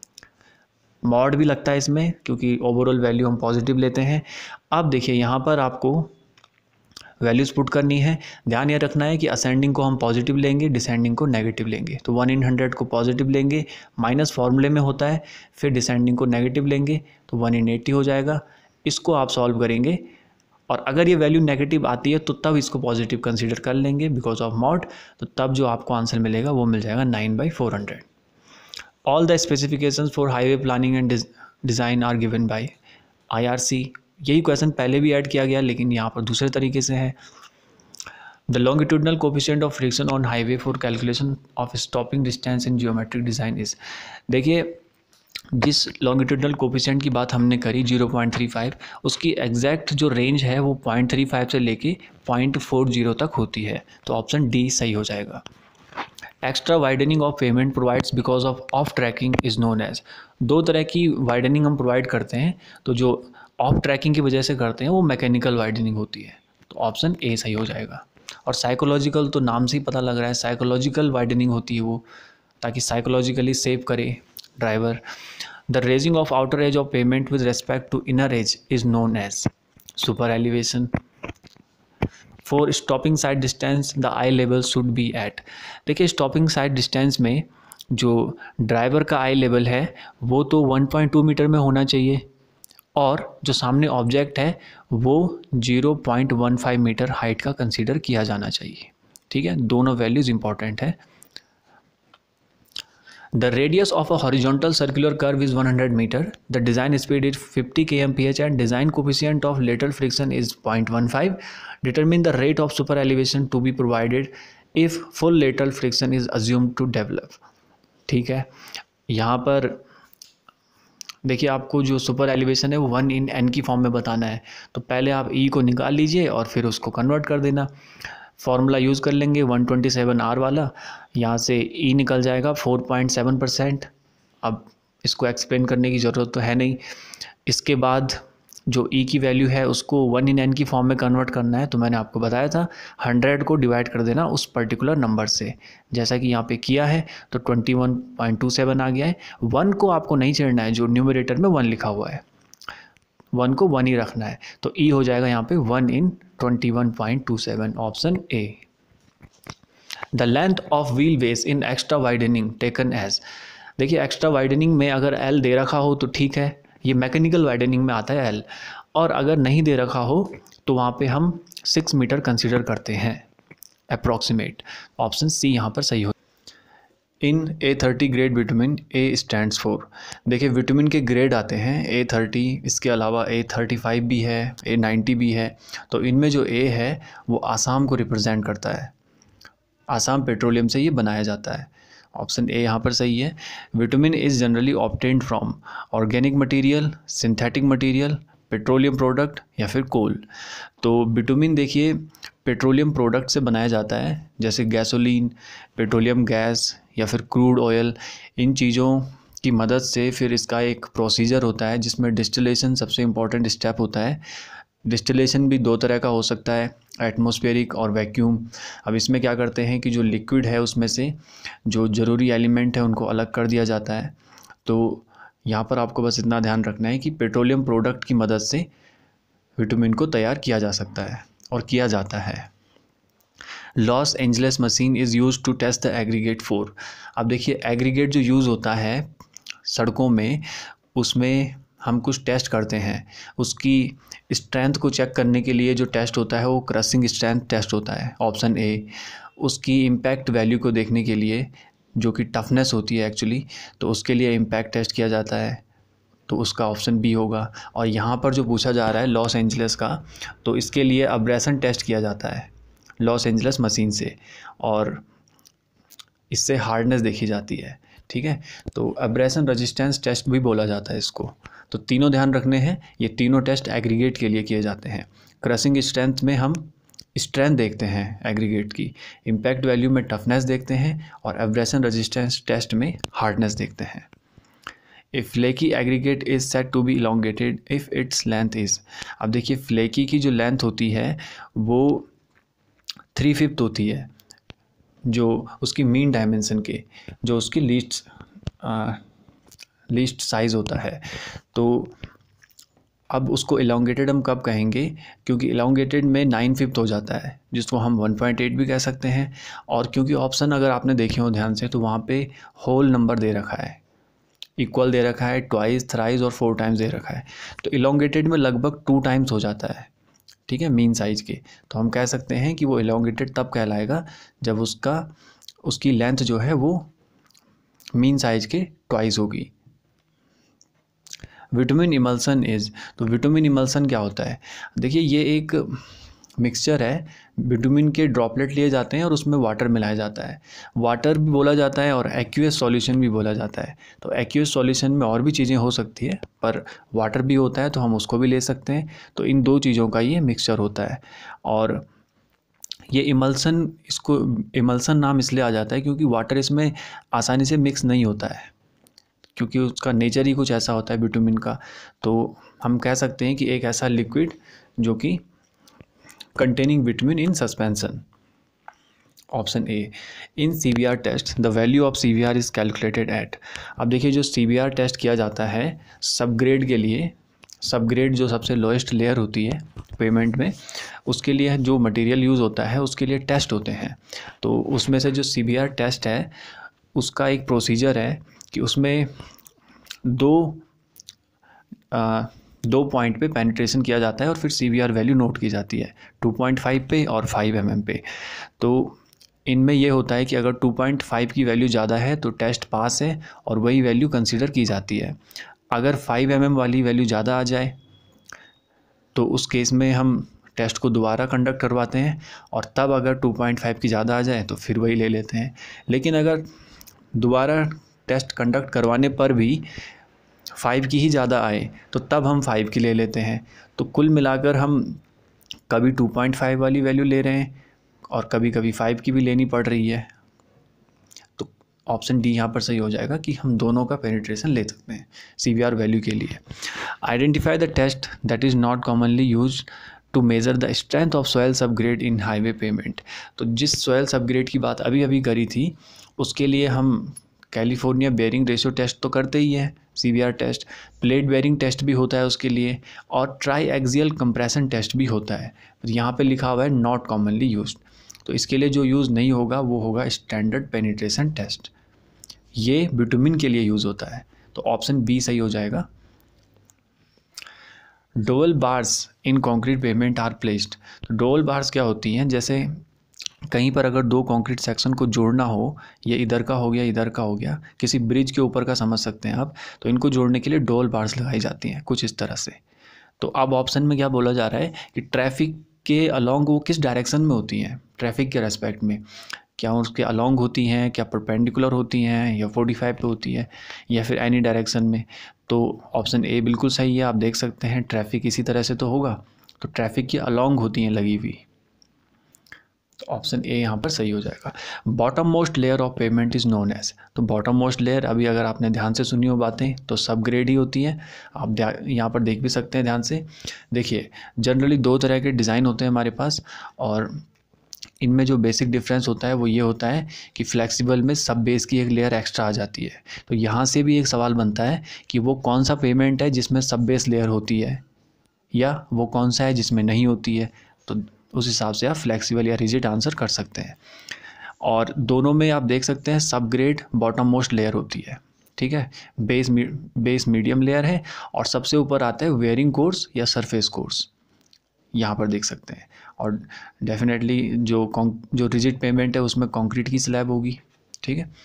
मॉड भी लगता है इसमें क्योंकि ओवरऑल वैल्यू हम पॉजिटिव लेते हैं। अब देखिए यहाँ पर आपको वैल्यूज़ पुट करनी है। ध्यान ये रखना है कि असेंडिंग को हम पॉजिटिव लेंगे, डिसेंडिंग को नेगेटिव लेंगे। तो 1/100 को पॉजिटिव लेंगे, माइनस फॉर्मूले में होता है, फिर डिसेंडिंग को नेगेटिव लेंगे तो 1/80 हो जाएगा। इसको आप सॉल्व करेंगे और अगर ये वैल्यू नेगेटिव आती है तो तब इसको पॉजिटिव कंसीडर कर लेंगे बिकॉज ऑफ मॉड। तो तब जो आपको आंसर मिलेगा वो मिल जाएगा 9/400। All the specifications for highway planning and design are given by IRC। यही क्वेश्चन पहले भी ऐड किया गया लेकिन यहाँ पर दूसरे तरीके से है। The longitudinal coefficient of friction on highway for calculation of stopping distance in geometric design is, देखिए जिस लॉन्गिट्यूडनल कोफिशिएंट की बात हमने करी 0.35, उसकी एग्जैक्ट जो रेंज है वो 0.35 से लेके 0.40 तक होती है, तो ऑप्शन डी सही हो जाएगा। Extra widening of pavement provides because of tracking is known as, दो तरह की वाइडनिंग हम प्रोवाइड करते हैं, तो जो ऑफ ट्रैकिंग की वजह से करते हैं वो मैकेनिकल वाइडनिंग होती है, तो ऑप्शन ए सही हो जाएगा। और साइकोलॉजिकल तो नाम से ही पता लग रहा है, साइकोलॉजिकल वाइडनिंग होती है वो, ताकि साइकोलॉजिकली सेव करे driver. The raising of outer edge of pavement with respect to inner edge is known as super elevation. For stopping sight distance the eye level should be at, देखिए stopping sight distance में जो driver का आई level है वो तो 1.2 metre में होना चाहिए, और जो सामने ऑब्जेक्ट है वो 0.15 मीटर हाइट का कंसीडर किया जाना चाहिए। ठीक है, दोनों वैल्यूज़ इंपॉर्टेंट है। The radius of a horizontal circular curve is 100 meter. The design speed is 50 kmph and design coefficient of lateral friction is 0.15. Determine the rate of super elevation to be provided if full lateral friction is assumed to develop. ठीक है, यहाँ पर देखिए आपको जो super elevation है वो 1/n की फॉर्म में बताना है, तो पहले आप ई को निकाल लीजिए और फिर उसको कन्वर्ट कर देना। फॉर्मूला यूज़ कर लेंगे 127R वाला, यहाँ से ई निकल जाएगा 4.7%। अब इसको एक्सप्लेन करने की ज़रूरत तो है नहीं। इसके बाद जो ई की वैल्यू है उसको 1/n की फॉर्म में कन्वर्ट करना है, तो मैंने आपको बताया था 100 को डिवाइड कर देना उस पर्टिकुलर नंबर से, जैसा कि यहाँ पे किया है, तो 21.27 आ गया है। 1 को आपको नहीं छेड़ना है, जो न्यूमरेटर में 1 लिखा हुआ है 1 को 1 ही रखना है, तो ई हो जाएगा यहाँ पे 1/21.27, option A. The length of wheel base in extra widening taken as, देखिए एक्स्ट्रा वाइडनिंग में अगर एल दे रखा हो तो ठीक है, ये मैकेनिकल वाइडनिंग में आता है एल, और अगर नहीं दे रखा हो तो वहाँ पे हम 6 मीटर कंसीडर करते हैं अप्रॉक्सीमेट, ऑप्शन सी यहाँ पर सही हो। In A30 grade bitumen A stands for, देखिए विटामिन के ग्रेड आते हैं A30, इसके अलावा A35 भी है, A90 भी है, तो इनमें जो A है वो आसाम को रिप्रेजेंट करता है, आसाम पेट्रोलियम से ये बनाया जाता है, ऑप्शन ए यहाँ पर सही है। Bitumen is generally obtained from organic material, synthetic material, petroleum product या फिर कोल। तो विटामिन देखिए पेट्रोलियम प्रोडक्ट से बनाया जाता है, जैसे गैसोलीन, पेट्रोलियम गैस या फिर क्रूड ऑयल, इन चीज़ों की मदद से फिर इसका एक प्रोसीजर होता है जिसमें डिस्टिलेशन सबसे इम्पॉर्टेंट स्टेप होता है। डिस्टिलेशन भी 2 तरह का हो सकता है, एटमॉस्फेरिक और वैक्यूम। अब इसमें क्या करते हैं कि जो लिक्विड है उसमें से जो ज़रूरी एलिमेंट है उनको अलग कर दिया जाता है। तो यहाँ पर आपको बस इतना ध्यान रखना है कि पेट्रोलियम प्रोडक्ट की मदद से विटामिन को तैयार किया जा सकता है और किया जाता है। Los Angeles machine is use to test the aggregate 4, अब देखिए एग्रीगेट जो यूज़ होता है सड़कों में, उसमें हम कुछ टेस्ट करते हैं, उसकी स्ट्रेंथ को चेक करने के लिए जो टेस्ट होता है वो क्रशिंग स्ट्रेंथ टेस्ट होता है, ऑप्शन ए। उसकी इम्पैक्ट वैल्यू को देखने के लिए जो कि टफनेस होती है एक्चुअली, तो उसके लिए इम्पैक्ट टेस्ट किया जाता है, तो उसका ऑप्शन बी होगा। और यहाँ पर जो पूछा जा रहा है लॉस एंजलिस का, तो इसके लिए अब्रेशन टेस्ट किया जाता है लॉस एंजलिस मशीन से, और इससे हार्डनेस देखी जाती है। ठीक है, तो अब्रेशन रेजिस्टेंस टेस्ट भी बोला जाता है इसको। तो तीनों ध्यान रखने हैं, ये तीनों टेस्ट एग्रीगेट के लिए किए जाते हैं। क्रशिंग स्ट्रेंथ में हम स्ट्रेंथ देखते हैं एग्रीगेट की, इम्पैक्ट वैल्यू में टफनेस देखते हैं, और एब्रेशन रेजिस्टेंस टेस्ट में हार्डनेस देखते हैं। If flaky aggregate is said to be elongated if its length is, अब देखिए फ्लेकी की जो लेंथ होती है वो 3/5 होती है, जो उसकी मीन डायमेंशन के, जो उसकी लीस्ट साइज़ होता है। तो अब उसको इलोंगेटेड हम कब कहेंगे, क्योंकि इलोंगेटेड में 9/5 हो जाता है, जिसको हम 1.8 भी कह सकते हैं। और क्योंकि ऑप्शन अगर आपने देखे हो ध्यान से, तो वहाँ पे होल नंबर दे रखा है, इक्वल दे रखा है, ट्वाइस, थ्राइस और 4 टाइम्स दे रखा है, तो इलोंगेटेड में लगभग 2 टाइम्स हो जाता है। ठीक है, मीन साइज़ के, तो हम कह सकते हैं कि वो इलोंगेटेड तब कहलाएगा जब उसकी लेंथ जो है वो मीन साइज़ के ट्वाइस होगी। विटामिन इमल्सन इज़, तो विटामिन इमल्सन क्या होता है, देखिए ये एक मिक्सचर है, बिटुमिन के ड्रॉपलेट लिए जाते हैं और उसमें वाटर मिलाया जाता है। वाटर भी बोला जाता है और एक्यूएस सॉल्यूशन भी बोला जाता है। तो एक्यूएस सॉल्यूशन में और भी चीज़ें हो सकती है, पर वाटर भी होता है तो हम उसको भी ले सकते हैं। तो इन दो चीज़ों का ये मिक्सचर होता है। और ये इमल्सन, इसको इमल्सन नाम इसलिए आ जाता है क्योंकि वाटर इसमें आसानी से मिक्स नहीं होता है, क्योंकि उसका नेचर ही कुछ ऐसा होता है बिटुमिन का। तो हम कह सकते हैं कि एक ऐसा लिक्विड जो कि containing vitamin in suspension. Option A, in CBR test the value of CBR is calculated at. अब देखिए जो CBR टेस्ट किया जाता है सबग्रेड के लिए, सबग्रेड जो सबसे लोएस्ट लेयर होती है पेमेंट में, उसके लिए जो मटेरियल यूज़ होता है उसके लिए टेस्ट होते हैं। तो उसमें से जो CBR टेस्ट है उसका एक प्रोसीजर है कि उसमें दो पॉइंट पे पेनिट्रेशन किया जाता है और फिर CBR वैल्यू नोट की जाती है, 2.5 पे और 5 mm पे। तो इनमें ये होता है कि अगर 2.5 की वैल्यू ज़्यादा है तो टेस्ट पास है और वही वैल्यू कंसीडर की जाती है। अगर 5 mm वाली वैल्यू ज़्यादा आ जाए तो उस केस में हम टेस्ट को दोबारा कंडक्ट करवाते हैं, और तब अगर 2.5 की ज़्यादा आ जाए तो फिर वही ले लेते हैं। लेकिन अगर दोबारा टेस्ट कंडक्ट करवाने पर भी 5 की ही ज़्यादा आए तो तब हम 5 की ले लेते हैं। तो कुल मिलाकर हम कभी 2.5 वाली वैल्यू ले रहे हैं और कभी कभी 5 की भी लेनी पड़ रही है। तो ऑप्शन डी यहाँ पर सही हो जाएगा कि हम दोनों का पेनिट्रेशन ले सकते हैं CBR वैल्यू के लिए। Identify the test that is not commonly use to measure the strength of soil subgrade in highway pavement. तो जिस सॉयल सबग्रेड की बात अभी अभी करी थी उसके लिए हम कैलिफोर्निया बेयरिंग रेशियो टेस्ट तो करते ही हैं, CBR test, plate bearing test भी होता है उसके लिए, और ट्राई एक्सियल कंप्रेशन टेस्ट भी होता है। यहाँ पे लिखा हुआ है नॉट कॉमनली यूज्ड, तो इसके लिए जो यूज़ नहीं होगा वो होगा स्टैंडर्ड पेनिट्रेशन टेस्ट। ये बिटुमिन के लिए यूज़ होता है, तो ऑप्शन बी सही हो जाएगा। Dowel bars in concrete pavement are placed. तो डोल बार्स क्या होती हैं, जैसे कहीं पर अगर दो कंक्रीट सेक्शन को जोड़ना हो, ये इधर का हो गया इधर का हो गया, किसी ब्रिज के ऊपर का समझ सकते हैं आप, तो इनको जोड़ने के लिए डोल बार्स लगाई जाती हैं कुछ इस तरह से। तो अब ऑप्शन में क्या बोला जा रहा है कि ट्रैफिक के अलॉन्ग वो किस डायरेक्शन में होती हैं, ट्रैफिक के रेस्पेक्ट में, क्या उसके अलॉन्ग होती हैं, क्या परपेंडिकुलर होती हैं, या 45 पे होती है, या फिर एनी डायरेक्शन में। तो ऑप्शन ए बिल्कुल सही है। आप देख सकते हैं ट्रैफिक इसी तरह से तो होगा, तो ट्रैफिक के अलॉन्ग होती हैं लगी हुई, तो ऑप्शन ए यहाँ पर सही हो जाएगा। Bottom most layer of pavement is known as. तो बॉटम मोस्ट लेयर अभी अगर आपने ध्यान से सुनी हो बातें तो सब ग्रेड ही होती है। आप यहाँ पर देख भी सकते हैं ध्यान से। देखिए जनरली दो तरह के डिज़ाइन होते हैं हमारे पास, और इनमें जो बेसिक डिफरेंस होता है वो ये होता है कि फ्लेक्सिबल में सब बेस की एक लेयर एक्स्ट्रा आ जाती है। तो यहाँ से भी एक सवाल बनता है कि वो कौन सा पेमेंट है जिसमें सब बेस लेयर होती है, या वो कौन सा है जिसमें नहीं होती है। तो उस हिसाब से आप फ्लेक्सिबल या रिजिड आंसर कर सकते हैं। और दोनों में आप देख सकते हैं सब ग्रेड बॉटम मोस्ट लेयर होती है, ठीक है, बेस मीडियम लेयर है, और सबसे ऊपर आता है वेयरिंग कोर्स या सरफेस कोर्स, यहाँ पर देख सकते हैं। और डेफिनेटली जो रिजिड पेमेंट है उसमें कंक्रीट की स्लैब होगी, ठीक है।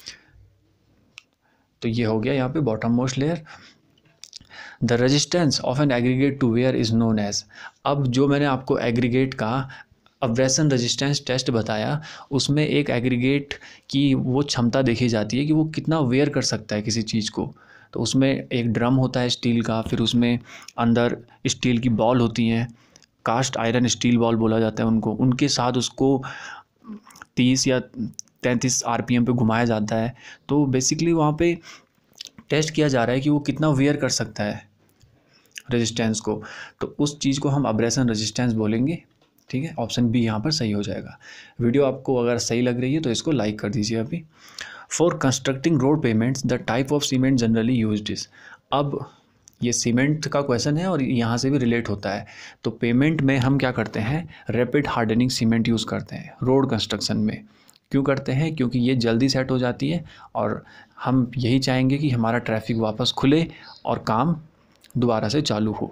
तो ये हो गया यहाँ पे bottom most layer. The resistance of an aggregate to wear is known as. अब जो मैंने आपको एग्रीगेट का अब्रेशन रेजिस्टेंस टेस्ट बताया, उसमें एक एग्रीगेट की वो क्षमता देखी जाती है कि वो कितना वेयर कर सकता है किसी चीज़ को। तो उसमें एक ड्रम होता है स्टील का, फिर उसमें अंदर स्टील की बॉल होती हैं, कास्ट आयरन स्टील बॉल बोला जाता है उनको, उनके साथ उसको 30 या 33 RPM पे घुमाया जाता है। तो बेसिकली वहाँ पे टेस्ट किया जा रहा है कि वो कितना वेयर कर सकता है रेजिस्टेंस को। तो उस चीज़ को हम अब्रेशन रेजिस्टेंस बोलेंगे, ठीक है। ऑप्शन बी यहाँ पर सही हो जाएगा। वीडियो आपको अगर सही लग रही है तो इसको लाइक कर दीजिए अभी। For constructing road pavements the type of cement generally used is. अब ये सीमेंट का क्वेश्चन है और यहाँ से भी रिलेट होता है। तो पेमेंट में हम क्या करते हैं, रैपिड हार्डनिंग सीमेंट यूज़ करते हैं रोड कंस्ट्रक्शन में। क्यों करते हैं, क्योंकि ये जल्दी सेट हो जाती है और हम यही चाहेंगे कि हमारा ट्रैफिक वापस खुले और काम दोबारा से चालू हो।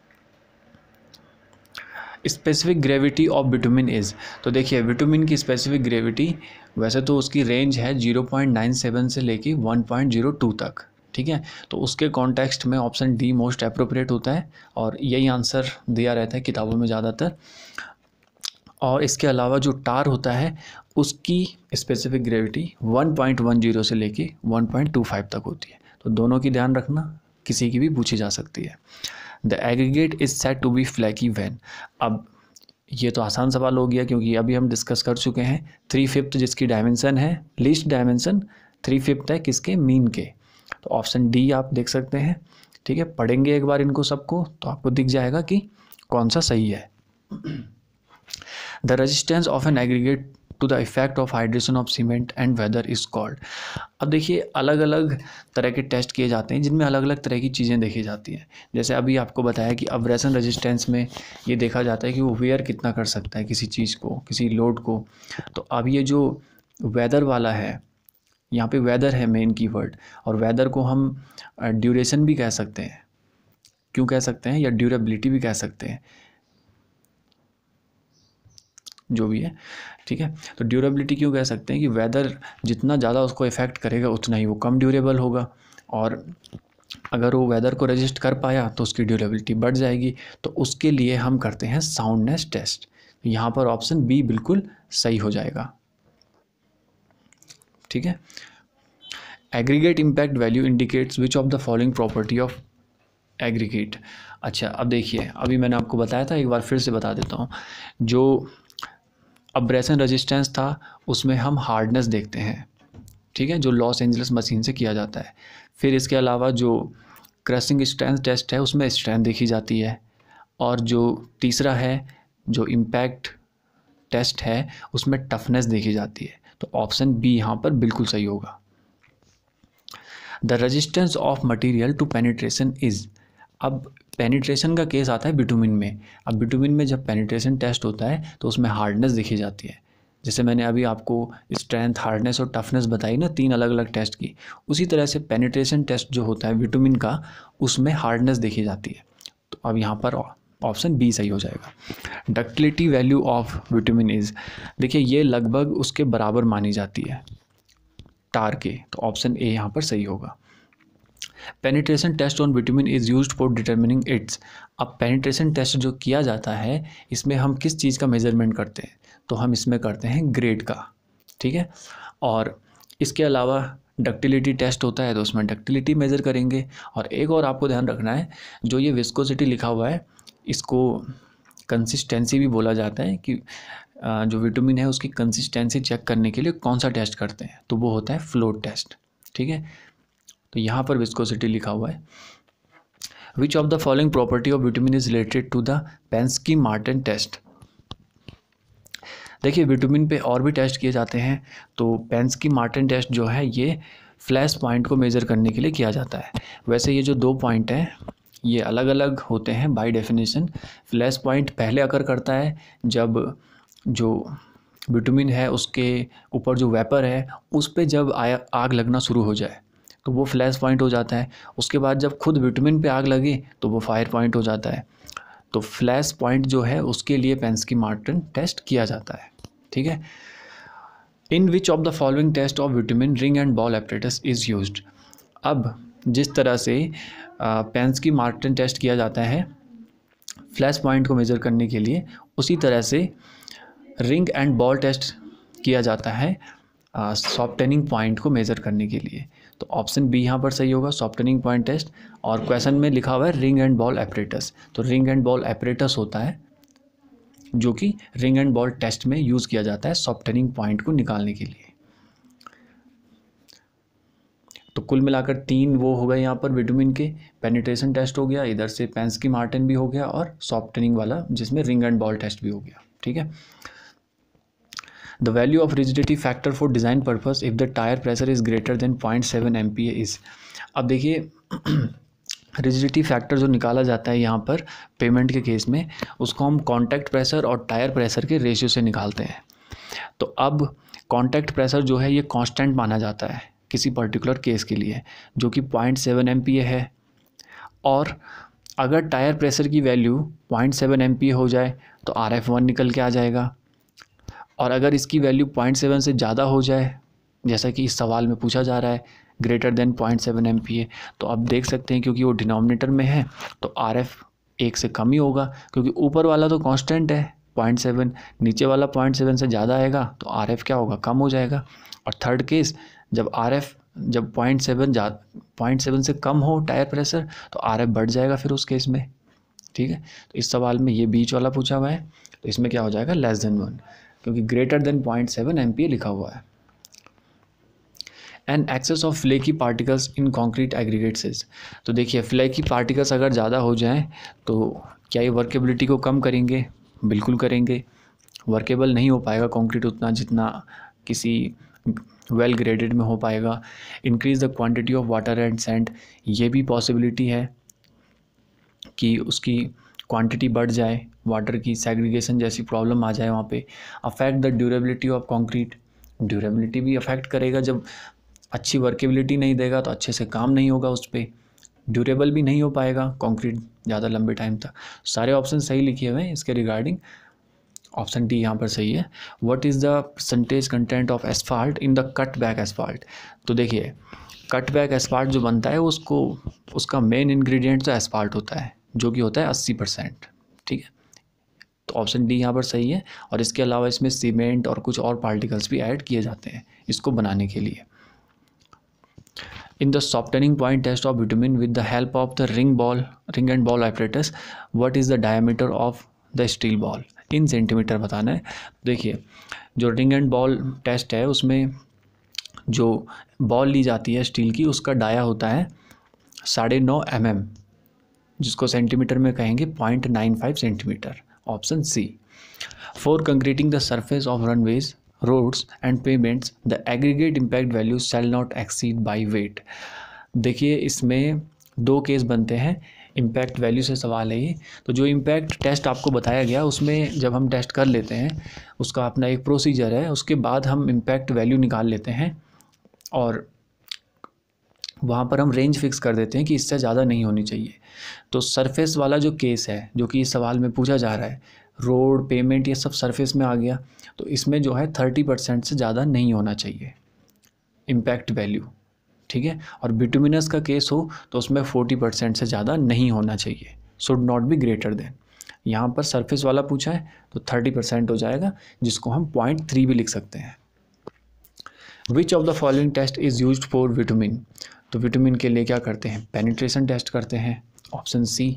Specific gravity of bitumen is. तो देखिए बिटुमिन की स्पेसिफिक ग्रेविटी वैसे तो उसकी रेंज है 0.97 से लेके 1.02 तक, ठीक है। तो उसके कॉन्टेक्स्ट में ऑप्शन डी मोस्ट अप्रोप्रिएट होता है और यही आंसर दिया रहता है किताबों में ज़्यादातर। और इसके अलावा जो टार होता है उसकी स्पेसिफिक ग्रेविटी 1.10 से लेके 1.25 तक होती है। तो दोनों की ध्यान रखना, किसी की भी पूछी जा सकती है। The aggregate is said to be flaky when. अब ये तो आसान सवाल हो गया क्योंकि अभी हम डिस्कस कर चुके हैं 3/5 जिसकी डायमेंशन है, लीस्ट डायमेंशन 3/5 है किसके, मीन के। तो ऑप्शन डी आप देख सकते हैं। ठीक है, पढ़ेंगे एक बार इनको सबको तो आपको दिख जाएगा कि कौन सा सही है। The resistance of an aggregate to the effect of hydration of cement and weather is called. अब देखिए अलग अलग तरह के टेस्ट किए जाते हैं जिनमें अलग अलग तरह की चीज़ें देखी जाती हैं। जैसे अभी आपको बताया कि अब्रेशन रेजिस्टेंस में ये देखा जाता है कि वो वेयर कितना कर सकता है किसी चीज़ को, किसी लोड को। तो अब ये जो वेदर वाला है, यहाँ पे वेदर है मेन कीवर्ड, और वेदर को हम ड्यूरेशन भी कह सकते हैं, क्यों कह सकते हैं, या ड्यूरेबिलिटी भी कह सकते हैं, जो भी है। ठीक है, तो ड्यूरेबिलिटी क्यों कह सकते हैं कि वेदर जितना ज़्यादा उसको इफ़ेक्ट करेगा उतना ही वो कम ड्यूरेबल होगा, और अगर वो वेदर को रेजिस्ट कर पाया तो उसकी ड्यूरेबिलिटी बढ़ जाएगी। तो उसके लिए हम करते हैं साउंडनेस टेस्ट। यहाँ पर ऑप्शन बी बिल्कुल सही हो जाएगा। ठीक है, aggregate impact value indicates which of the following property of aggregate. अच्छा, अब देखिए अभी मैंने आपको बताया था, एक बार फिर से बता देता हूँ। जो अब्रेशन रेजिस्टेंस था उसमें हम हार्डनेस देखते हैं, ठीक है, जो लॉस एंजल्स मशीन से किया जाता है। फिर इसके अलावा जो क्रशिंग स्ट्रेंथ टेस्ट है उसमें स्ट्रेंथ देखी जाती है, और जो तीसरा है जो इम्पैक्ट टेस्ट है उसमें टफनेस देखी जाती है। तो ऑप्शन बी यहाँ पर बिल्कुल सही होगा। The resistance of material to penetration is. अब पेनिट्रेशन का केस आता है बिटुमिन में। अब बिटुमिन में जब पेनिट्रेशन टेस्ट होता है तो उसमें हार्डनेस देखी जाती है। जैसे मैंने अभी आपको स्ट्रेंथ, हार्डनेस और टफनेस बताई ना, 3 अलग अलग टेस्ट की, उसी तरह से पेनिट्रेशन टेस्ट जो होता है बिटुमिन का उसमें हार्डनेस देखी जाती है। तो अब यहाँ पर ऑप्शन बी सही हो जाएगा। Ductility value of bitumen is. देखिए ये लगभग उसके बराबर मानी जाती है टार के, तो ऑप्शन ए यहाँ पर सही होगा। Penetration test on bitumen is used for determining its. अब पेनिट्रेशन टेस्ट जो किया जाता है इसमें हम किस चीज़ का मेजरमेंट करते हैं, तो हम इसमें करते हैं ग्रेड का। ठीक है, और इसके अलावा डक्टिलिटी टेस्ट होता है तो उसमें डक्टिलिटी मेज़र करेंगे। और एक और आपको ध्यान रखना है, जो ये विस्कोसिटी लिखा हुआ है इसको कंसिस्टेंसी भी बोला जाता है, कि जो विटामिन है उसकी कंसिस्टेंसी चेक करने के लिए कौन सा टेस्ट करते हैं, तो वो होता है फ्लोट टेस्ट। ठीक है, तो यहाँ पर विस्कोसिटी लिखा हुआ है। Which of the following property of bitumen is related to the Pensky Martens test. देखिए विटामिन पे और भी टेस्ट किए जाते हैं, तो पेंस्की मार्टिन टेस्ट जो है ये फ्लैश पॉइंट को मेज़र करने के लिए किया जाता है। वैसे ये जो 2 पॉइंट हैं ये अलग अलग होते हैं बाय डेफिनेशन। फ्लैश पॉइंट पहले अकर करता है जब जो विटामिन है उसके ऊपर जो वेपर है उस पे जब आग लगना शुरू हो जाए तो वो फ्लैश पॉइंट हो जाता है। उसके बाद जब खुद विटामिन पे आग लगे तो वो फायर पॉइंट हो जाता है। तो फ्लैश पॉइंट जो है उसके लिए पेंस्की मार्टिन टेस्ट किया जाता है। ठीक है, in which of the following test of bitumen ring and ball apparatus is used. अब जिस तरह से पेंस्की मार्टिन टेस्ट किया जाता है फ्लैश पॉइंट को मेज़र करने के लिए, उसी तरह से रिंग एंड बॉल टेस्ट किया जाता है सॉफ्टनिंग पॉइंट को मेज़र करने के लिए। तो ऑप्शन बी यहाँ पर सही होगा, सॉफ्टनिंग पॉइंट टेस्ट। और क्वेश्चन में लिखा हुआ है रिंग एंड बॉल एपरेटस, तो रिंग एंड बॉल एपरेटस होता है जो कि रिंग एंड बॉल टेस्ट में यूज़ किया जाता है सॉफ्टनिंग पॉइंट को निकालने के लिए। तो कुल मिलाकर 3 वो हो गए यहाँ पर विटामिन के। पेनिट्रेशन टेस्ट हो गया, इधर से पेंस्की मार्टिन भी हो गया, और सॉफ्टनिंग वाला जिसमें रिंग एंड बॉल टेस्ट भी हो गया। ठीक है, the value of rigidity factor for design purpose if the tyre pressure is greater than 0.7 MPa is. अब देखिए रिजिडिटी फैक्टर जो निकाला जाता है यहाँ पर पेमेंट के केस में, उसको हम कॉन्टैक्ट प्रेशर और टायर प्रेशर के रेशियो से निकालते हैं। तो अब कॉन्टैक्ट प्रेशर जो है ये कांस्टेंट माना जाता है किसी पर्टिकुलर केस के लिए, जो कि 0.7 MPa है। और अगर टायर प्रेशर की वैल्यू 0.7 MPa हो जाए तो RF1 निकल के आ जाएगा, और अगर इसकी वैल्यू 0.7 से ज़्यादा हो जाए, जैसा कि इस सवाल में पूछा जा रहा है ग्रेटर देन 0.7 MPa, तो आप देख सकते हैं क्योंकि वो डिनोमिनेटर में है तो RF 1 से कम ही होगा, क्योंकि ऊपर वाला तो कांस्टेंट है 0.7, नीचे वाला 0.7 से ज़्यादा आएगा तो RF क्या होगा, कम हो जाएगा। और थर्ड केस, जब 0.7 से कम हो टायर प्रेशर तो RF बढ़ जाएगा फिर उस केस में, ठीक है। तो इस सवाल में ये बीच वाला पूछा हुआ है, तो इसमें क्या हो जाएगा, <1 क्योंकि greater than 0.7 MPa लिखा हुआ है। And excess of flaky particles in concrete aggregates is, तो देखिए फ्लेकी पार्टिकल्स अगर ज़्यादा हो जाएं तो क्या ये वर्केबिलिटी को कम करेंगे, बिल्कुल करेंगे। वर्केबल नहीं हो पाएगा कंक्रीट उतना जितना किसी वेल ग्रेडेड में हो पाएगा। Increase the quantity of water and sand, ये भी पॉसिबिलिटी है कि उसकी क्वांटिटी बढ़ जाए, वाटर की सेग्रीगेशन जैसी प्रॉब्लम आ जाए वहाँ पे। Affect the durability of concrete, durability भी अफेक्ट करेगा, जब अच्छी वर्केबिलिटी नहीं देगा तो अच्छे से काम नहीं होगा उस पर, ड्यूरेबल भी नहीं हो पाएगा कंक्रीट ज़्यादा लंबे टाइम तक। सारे ऑप्शन सही लिखे हुए हैं इसके रिगार्डिंग, ऑप्शन डी यहाँ पर सही है। What is the percentage content of asphalt in the cut back asphalt, तो देखिए कट बैक एस्फाल्ट जो बनता है उसको, उसका मेन इंग्रेडिएंट तो एस्फाल्ट होता है जो कि होता है 80%, ठीक है। तो ऑप्शन डी यहाँ पर सही है। और इसके अलावा इसमें सीमेंट और कुछ और पार्टिकल्स भी ऐड किए जाते हैं इसको बनाने के लिए। In the softening point test of bitumen with the help of the ring and ball apparatus, what is the diameter of the steel ball? इन सेंटीमीटर बताना है। देखिए जो रिंग एंड बॉल टेस्ट है उसमें जो बॉल ली जाती है स्टील की उसका डाया होता है 9.5 mm, जिसको सेंटीमीटर में कहेंगे 0.95 centimetre, option C. For concreting the surface of runways, roads and pavements the aggregate impact value shall not exceed by weight. देखिए इसमें दो केस बनते हैं, इम्पैक्ट वैल्यू से सवाल है ये। तो जो इम्पैक्ट टेस्ट आपको बताया गया उसमें जब हम टेस्ट कर लेते हैं उसका अपना एक प्रोसीजर है, उसके बाद हम इम्पैक्ट वैल्यू निकाल लेते हैं और वहाँ पर हम रेंज फिक्स कर देते हैं कि इससे ज़्यादा नहीं होनी चाहिए। तो सरफेस वाला जो केस है जो कि इस सवाल में पूछा जा रहा है, रोड पेमेंट ये सब सरफेस में आ गया, तो इसमें जो है 30% से ज़्यादा नहीं होना चाहिए इम्पैक्ट वैल्यू, ठीक है। और बिटुमिनस का केस हो तो उसमें 40% से ज़्यादा नहीं होना चाहिए, should not be greater than. यहाँ पर सरफेस वाला पूछा है तो 30% हो जाएगा, जिसको हम 0.3 भी लिख सकते हैं। Which of the following test is used for bitumen, तो विटामिन के लिए क्या करते हैं, पेनिट्रेशन टेस्ट करते हैं, option C.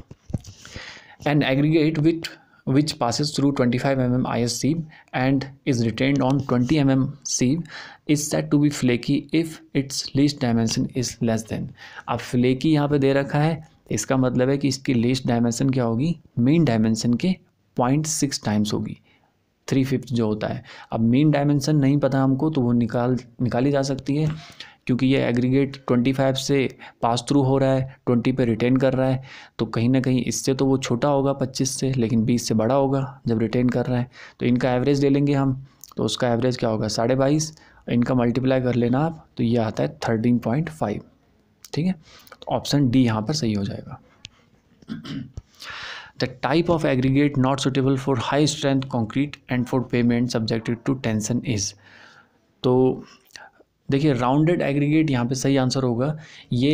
An aggregate which passes through 25 mm IS sieve and is retained on 20 mm sieve is said to be flaky if its least dimension is less than। अब flaky यहाँ पे दे रखा है, इसका मतलब है कि इसकी least dimension क्या होगी, mean dimension के 0.6 टाइम्स होगी, 3/5 जो होता है। अब mean dimension नहीं पता हमको तो वो निकाली जा सकती है, क्योंकि ये एग्रीगेट 25 से पास थ्रू हो रहा है, 20 पे रिटेन कर रहा है, तो कहीं ना कहीं इससे तो वो छोटा होगा 25 से, लेकिन 20 से बड़ा होगा जब रिटेन कर रहा है। तो इनका एवरेज ले लेंगे हम, तो उसका एवरेज क्या होगा 22.5, इनका मल्टीप्लाई कर लेना आप, तो ये आता है 13.5, ठीक है। तो ऑप्शन डी यहाँ पर सही हो जाएगा। The type of aggregate not suitable for high strength concrete and for pavement subjected to tension is, तो देखिए राउंडेड एग्रीगेट यहाँ पे सही आंसर होगा। ये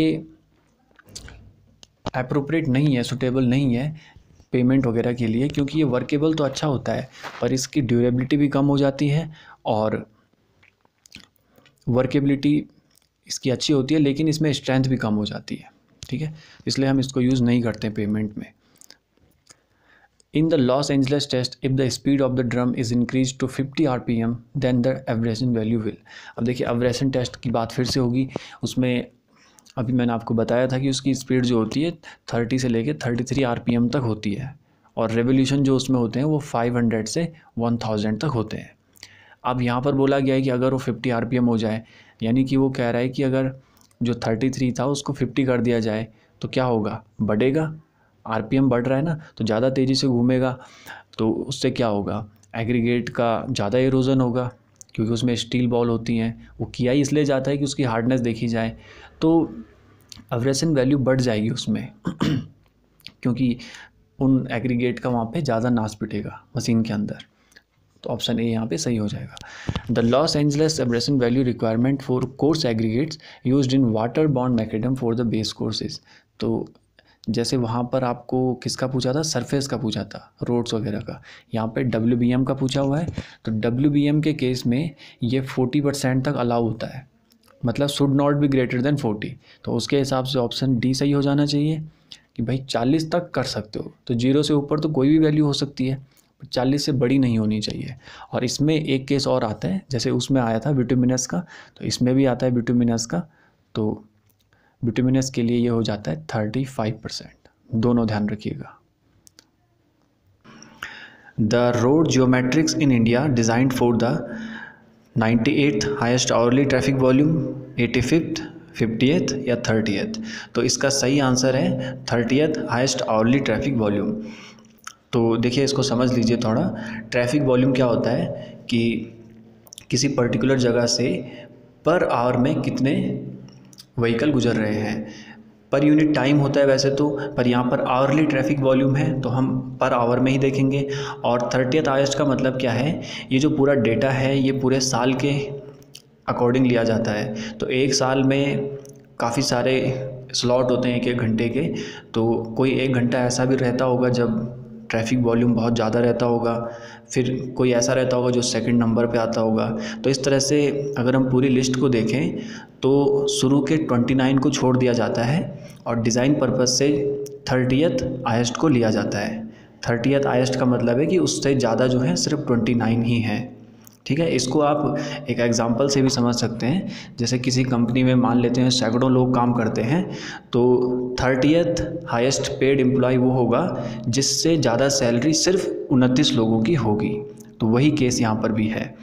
अप्रोप्रिएट नहीं है, सुटेबल नहीं है पेमेंट वगैरह के लिए, क्योंकि ये वर्केबल तो अच्छा होता है पर इसकी ड्यूरेबिलिटी भी कम हो जाती है और वर्केबिलिटी इसकी अच्छी होती है लेकिन इसमें स्ट्रेंथ भी कम हो जाती है, ठीक है। इसलिए हम इसको यूज़ नहीं करते पेमेंट में। In the Los Angeles test, if the speed of the drum is increased to 50 RPM, then the abrasion value will। अब देखिए abrasion टेस्ट की बात फिर से होगी, उसमें अभी मैंने आपको बताया था कि उसकी स्पीड जो होती है 30 से लेके 33 RPM तक होती है और रेवोल्यूशन जो उसमें होते हैं वो 500 से 1000 तक होते हैं। अब यहाँ पर बोला गया है कि अगर वो 50 RPM हो जाए, यानी कि वो कह रहा है कि अगर जो 33 था उसको 50 कर दिया जाए तो क्या होगा, बढ़ेगा, आरपीएम बढ़ रहा है ना, तो ज़्यादा तेज़ी से घूमेगा, तो उससे क्या होगा, एग्रीगेट का ज़्यादा इरोजन होगा, क्योंकि उसमें स्टील बॉल होती हैं, वो किया ही इसलिए जाता है कि उसकी हार्डनेस देखी जाए, तो एब्रेशन वैल्यू बढ़ जाएगी उसमें क्योंकि उन एग्रीगेट का वहाँ पे ज़्यादा नाश पिटेगा मशीन के अंदर। तो ऑप्शन ए यहाँ पे सही हो जाएगा। The Los Angeles abrasion value requirement for coarse aggregates used in water bound macadam for the base courses, तो जैसे वहाँ पर आपको किसका पूछा था, सरफेस का पूछा था, रोड्स वगैरह का। यहाँ पे WBM का पूछा हुआ है, तो WBM के केस में ये 40% तक अलाउ होता है, मतलब should not be greater than 40। तो उसके हिसाब से ऑप्शन डी सही हो जाना चाहिए कि भाई 40 तक कर सकते हो। तो 0 से ऊपर तो कोई भी वैल्यू हो सकती है, 40 से बड़ी नहीं होनी चाहिए। और इसमें एक केस और आता है, जैसे उसमें आया था बिटुमिनस का, तो इसमें भी आता है बिटुमिनस का। तो बिटुमिनस के लिए ये हो जाता है 35%। दोनों ध्यान रखिएगा। The road geometrics in India designed for the 98th highest hourly traffic volume, 85th, 50th या 30th। तो इसका सही आंसर है 30th highest hourly traffic volume. तो देखिए इसको समझ लीजिए थोड़ा। ट्रैफिक वॉल्यूम क्या होता है कि किसी पर्टिकुलर जगह से पर आवर में कितने व्हीकल गुजर रहे हैं। पर यूनिट टाइम होता है वैसे तो, पर यहाँ पर आवरली ट्रैफिक वॉल्यूम है तो हम पर आवर में ही देखेंगे। और 30th हाईएस्ट का मतलब क्या है, ये जो पूरा डेटा है ये पूरे साल के अकॉर्डिंग लिया जाता है। तो एक साल में काफ़ी सारे स्लॉट होते हैं 1-1 घंटे के, तो कोई 1 घंटा ऐसा भी रहता होगा जब ट्रैफिक वॉल्यूम बहुत ज़्यादा रहता होगा, फिर कोई ऐसा रहता होगा जो सेकंड नंबर पे आता होगा। तो इस तरह से अगर हम पूरी लिस्ट को देखें तो शुरू के 29 को छोड़ दिया जाता है और डिज़ाइन पर्पज़ से 30th हाईएस्ट को लिया जाता है। 30th हाईएस्ट का मतलब है कि उससे ज़्यादा जो है सिर्फ 29 ही है। ठीक है, इसको आप एक एग्जांपल से भी समझ सकते हैं। जैसे किसी कंपनी में मान लेते हैं सैकड़ों लोग काम करते हैं, तो 30th हाईएस्ट पेड एम्प्लॉय वो होगा जिससे ज़्यादा सैलरी सिर्फ 29 लोगों की होगी। तो वही केस यहाँ पर भी है।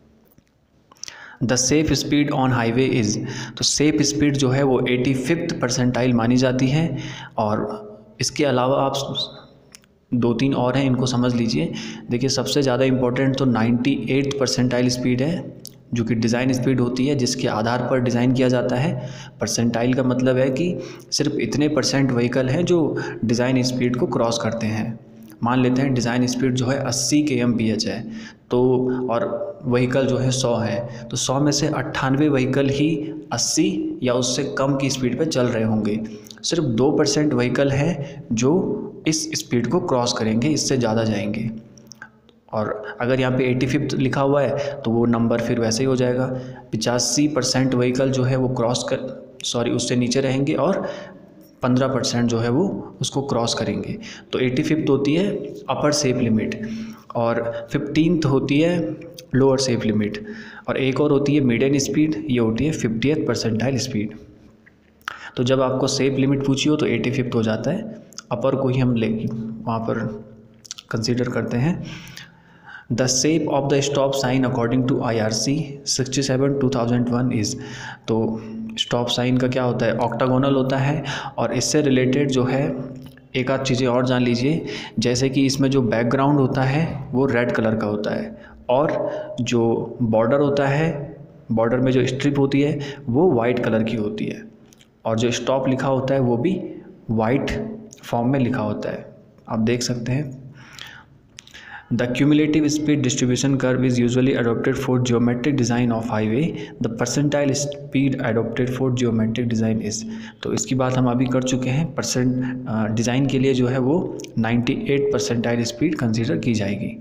The safe speed on highway is, तो सेफ़ स्पीड जो है वो 85th परसेंटाइल मानी जाती है। और इसके अलावा आप 2-3 और हैं, इनको समझ लीजिए। देखिए सबसे ज़्यादा इम्पोर्टेंट तो 98th परसेंटाइल स्पीड है, जो कि डिज़ाइन स्पीड होती है जिसके आधार पर डिज़ाइन किया जाता है। परसेंटाइल का मतलब है कि सिर्फ इतने परसेंट व्हीकल हैं जो डिज़ाइन स्पीड को क्रॉस करते हैं। मान लेते हैं डिज़ाइन स्पीड जो है 80 kmph है, तो और व्हीकल जो है 100 है, तो 100 में से 98 व्हीकल ही 80 या उससे कम की स्पीड पे चल रहे होंगे। सिर्फ 2% व्हीकल हैं जो इस स्पीड को क्रॉस करेंगे, इससे ज़्यादा जाएंगे। और अगर यहाँ पे 85th लिखा हुआ है तो वो नंबर फिर वैसे ही हो जाएगा। 85% व्हीकल जो है वो उससे नीचे रहेंगे और 15% जो है वो उसको क्रॉस करेंगे। तो 85th होती है अपर सेफ लिमिट और 15th होती है लोअर सेफ लिमिट, और एक और होती है मीडियन स्पीड, ये होती है 50th परसेंटाइल स्पीड। तो जब आपको सेफ लिमिट पूछी हो तो 85th हो जाता है, अपर को ही हम वहाँ पर कंसीडर करते हैं। The shape of the stop sign according to IRC 67/2001 is, तो स्टॉप साइन का क्या होता है, ऑक्टागोनल होता है। और इससे रिलेटेड जो है एक आध चीज़ें और जान लीजिए, जैसे कि इसमें जो बैकग्राउंड होता है वो रेड कलर का होता है, और जो बॉर्डर होता है, बॉर्डर में जो स्ट्रिप होती है वो वाइट कलर की होती है, और जो स्टॉप लिखा होता है वो भी वाइट फॉर्म में लिखा होता है, आप देख सकते हैं। The cumulative speed distribution curve is usually adopted for geometric design of highway. The percentile speed adopted for geometric design is, तो इसकी बात हम अभी कर चुके हैं। डिज़ाइन के लिए जो है वो 98 परसेंटाइल स्पीड कंसीडर की जाएगी।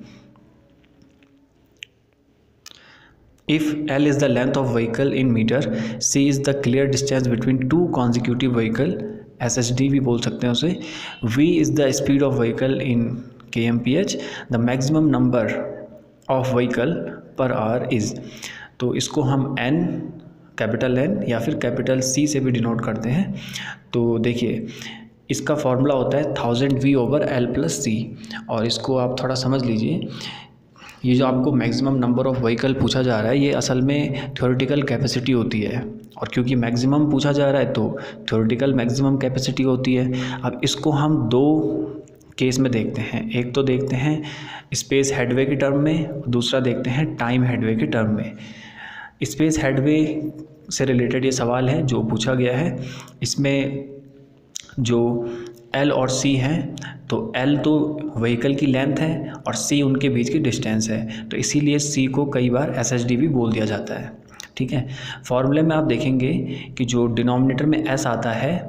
If L is the length of vehicle in meter, C is the clear distance between two consecutive vehicle, SHD भी बोल सकते हैं उसे, V is the speed of vehicle in kmph, the maximum number of vehicle per hour is, तो इसको हम N, capital N या फिर कैपिटल C से भी डिनोट करते हैं। तो देखिए इसका फॉर्मूला होता है 1000V/L+C, और इसको आप थोड़ा समझ लीजिए। ये जो आपको मैक्सिमम नंबर ऑफ़ व्हीकल पूछा जा रहा है ये असल में थ्योरेटिकल कैपेसिटी होती है, और क्योंकि मैक्सिमम पूछा जा रहा है तो थ्योरेटिकल मैक्सिमम कैपेसिटी होती है। अब इसको हम दो केस में देखते हैं, एक तो देखते हैं स्पेस हेडवे के टर्म में, दूसरा देखते हैं टाइम हेडवे के टर्म में। स्पेस हेडवे से रिलेटेड ये सवाल है जो पूछा गया है। इसमें जो L और C हैं, तो L तो व्हीकल की लेंथ है और C उनके बीच की डिस्टेंस है, तो इसीलिए C को कई बार SHD भी बोल दिया जाता है। ठीक है, फॉर्मूले में आप देखेंगे कि जो डिनोमिनेटर में S आता है,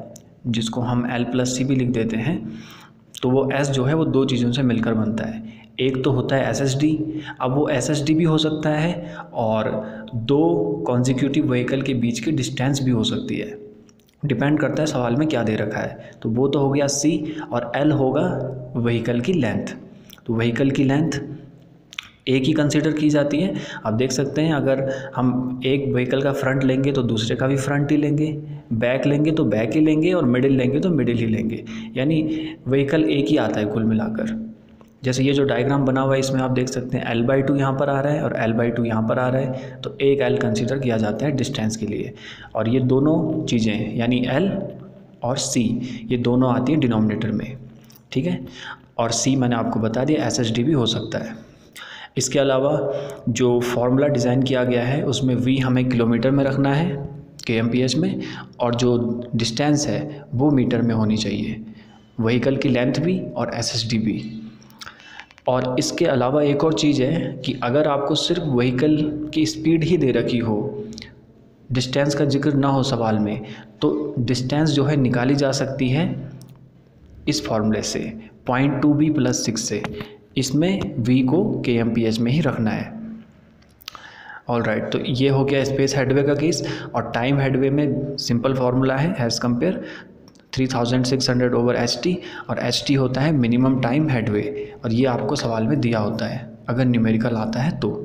जिसको हम L+C भी लिख देते हैं, तो वो S जो है वो दो चीज़ों से मिलकर बनता है। एक तो होता है SSD, अब वो SSD भी हो सकता है और दो कॉन्जिक्यूटिव व्हीकल के बीच की डिस्टेंस भी हो सकती है, डिपेंड करता है सवाल में क्या दे रखा है। तो वो तो हो गया C, और L होगा व्हीकल की लेंथ। तो व्हीकल की लेंथ एक ही कंसीडर की जाती है। आप देख सकते हैं अगर हम एक व्हीकल का फ्रंट लेंगे तो दूसरे का भी फ्रंट ही लेंगे, बैक लेंगे तो बैक ही लेंगे, और मिडिल लेंगे तो मिडिल ही लेंगे, यानी व्हीकल एक ही आता है कुल मिलाकर। जैसे ये जो डायग्राम बना हुआ है इसमें आप देख सकते हैं L/2 यहाँ पर आ रहा है और L/2 यहाँ पर आ रहा है, तो एक L कंसीडर किया जाता है डिस्टेंस के लिए। और ये दोनों चीज़ें यानी L और C ये दोनों आती हैं डिनोमिनेटर में, ठीक है। और C मैंने आपको बता दिया SSD भी हो सकता है। इसके अलावा जो फार्मूला डिज़ाइन किया गया है उसमें V हमें किलोमीटर में रखना है kmph में, और जो डिस्टेंस है वो मीटर में होनी चाहिए, व्हीकल की लेंथ भी और SSD भी। और इसके अलावा एक और चीज़ है कि अगर आपको सिर्फ व्हीकल की स्पीड ही दे रखी हो, डिस्टेंस का जिक्र ना हो सवाल में, तो डिस्टेंस जो है निकाली जा सकती है इस फार्मूले से 0.2V + 6 से। इसमें V को kmph में ही रखना है। ऑलराइट, तो ये हो गया स्पेस हेडवे का केस। और टाइम हेडवे में सिंपल फार्मूला है एज़ कम्पेयर 3600/ht, और ht होता है मिनिमम टाइम हेडवे, और ये आपको सवाल में दिया होता है अगर न्यूमेरिकल आता है तो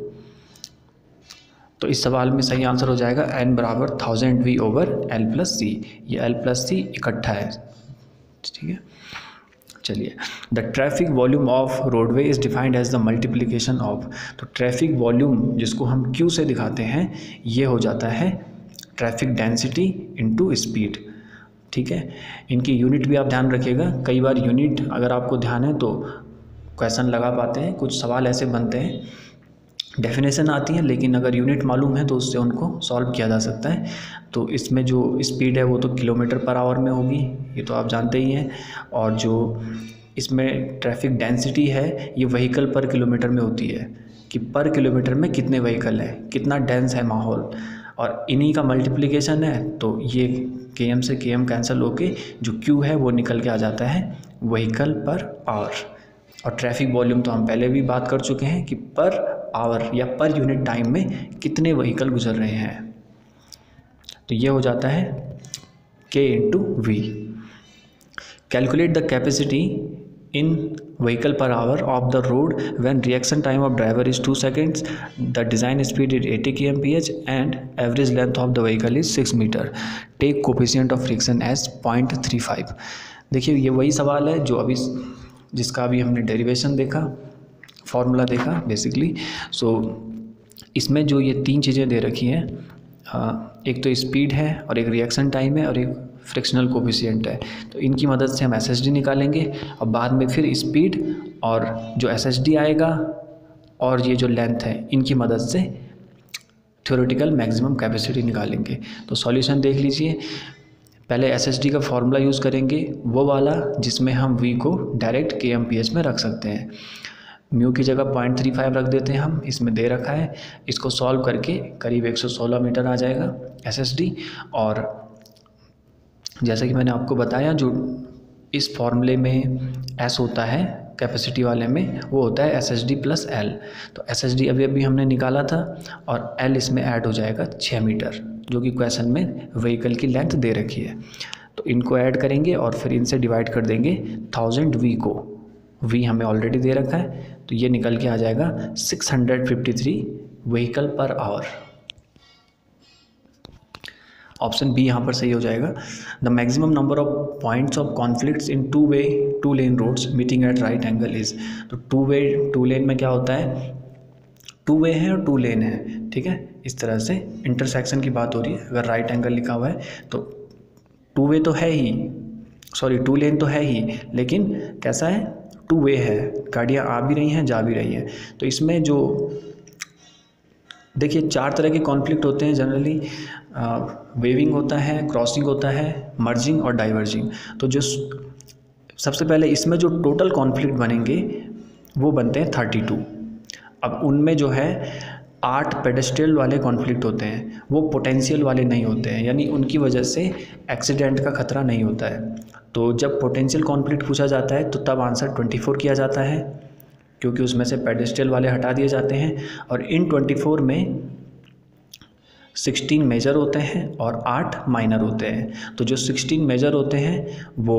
इस सवाल में सही आंसर हो जाएगा n = 1000V/L+C। ये L+C इकट्ठा है, ठीक है। चलिए, the traffic volume of roadway is defined as the multiplication of. तो ट्रैफिक वॉल्यूम जिसको हम Q से दिखाते हैं ये हो जाता है ट्रैफिक डेंसिटी इनटू स्पीड, ठीक है। इनकी यूनिट भी आप ध्यान रखिएगा, कई बार यूनिट अगर आपको ध्यान है तो क्वेश्चन लगा पाते हैं, कुछ सवाल ऐसे बनते हैं डेफिनेशन आती है लेकिन अगर यूनिट मालूम है तो उससे उनको सॉल्व किया जा सकता है। तो इसमें जो स्पीड है वो तो km/h में होगी, ये तो आप जानते ही हैं, और जो इसमें ट्रैफिक डेंसिटी है ये व्हीकल पर किलोमीटर में होती है कि पर किलोमीटर में कितने व्हीकल हैं, कितना डेंस है माहौल, और इन्हीं का मल्टीप्लिकेशन है तो ये km से km कैंसिल होके जो Q है वो निकल के आ जाता है व्हीकल पर आवर। और ट्रैफिक वॉल्यूम तो हम पहले भी बात कर चुके हैं कि पर आवर या पर यूनिट टाइम में कितने व्हीकल गुजर रहे हैं, तो ये हो जाता है K/V। Calculate the capacity in vehicle per hour of the road when reaction time of driver is 2 seconds, the design speed is 80 kmph and average length of the vehicle is 6 meter. Take coefficient of friction as 0.35. देखिए ये वही सवाल है जो अभी जिसका अभी हमने डेरिवेशन देखा, फार्मूला देखा बेसिकली। सो इसमें जो ये तीन चीज़ें दे रखी हैं, एक तो स्पीड है और एक रिएक्शन टाइम है और एक फ्रिक्शनल कोफिशिएंट है, तो इनकी मदद से हम SSD निकालेंगे और बाद में फिर स्पीड और जो SSD आएगा और ये जो लेंथ है इनकी मदद से थ्योरेटिकल मैक्सिमम कैपेसिटी निकालेंगे। तो सॉल्यूशन देख लीजिए, पहले SSD का फार्मूला यूज़ करेंगे वो वाला जिसमें हम V को डायरेक्ट kmph में रख सकते हैं। म्यू की जगह 0.35 रख देते हैं हम, इसमें दे रखा है, इसको सॉल्व करके करीब 116 मीटर आ जाएगा SSD। और जैसा कि मैंने आपको बताया जो इस फॉर्मूले में S होता है कैपेसिटी वाले में वो होता है SSD + L। तो SSD अभी हमने निकाला था और L इसमें ऐड हो जाएगा 6 मीटर, जो कि क्वेश्चन में व्हीकल की लेंथ दे रखी है। तो इनको ऐड करेंगे और फिर इनसे डिवाइड कर देंगे 1000V को, V हमें ऑलरेडी दे रखा है, तो ये निकल के आ जाएगा 653 vehicle per our. Option B यहाँ पर सही हो जाएगा। The maximum number of points of conflicts in two lane roads meeting at right angle is. तो टू लेन में क्या होता है, टू वे है और टू लेन है, ठीक है। इस तरह से इंटरसेक्शन की बात हो रही है। अगर राइट एंगल लिखा हुआ है तो टू वे तो है ही, सॉरी टू लेन तो है ही, लेकिन कैसा है, टू वे है, गाड़ियाँ आ भी रही हैं जा भी रही हैं। तो इसमें जो देखिए 4 तरह के कॉन्फ्लिक्ट होते हैं जनरली, वेविंग होता है, क्रॉसिंग होता है, मर्जिंग और डाइवर्जिंग। तो जो सबसे पहले इसमें जो टोटल कॉन्फ्लिक्ट बनेंगे वो बनते हैं 32। अब उनमें जो है 8 पेडेस्ट्रियल वाले कॉन्फ्लिक्ट होते हैं, वो पोटेंशियल वाले नहीं होते हैं, यानी उनकी वजह से एक्सीडेंट का खतरा नहीं होता है। तो जब पोटेंशियल कॉन्फ्लिक्ट पूछा जाता है तो तब आंसर 24 किया जाता है, क्योंकि उसमें से पेडेस्ट्रियल वाले हटा दिए जाते हैं। और इन 24 में 16 मेजर होते हैं और 8 माइनर होते हैं। तो जो 16 मेजर होते हैं वो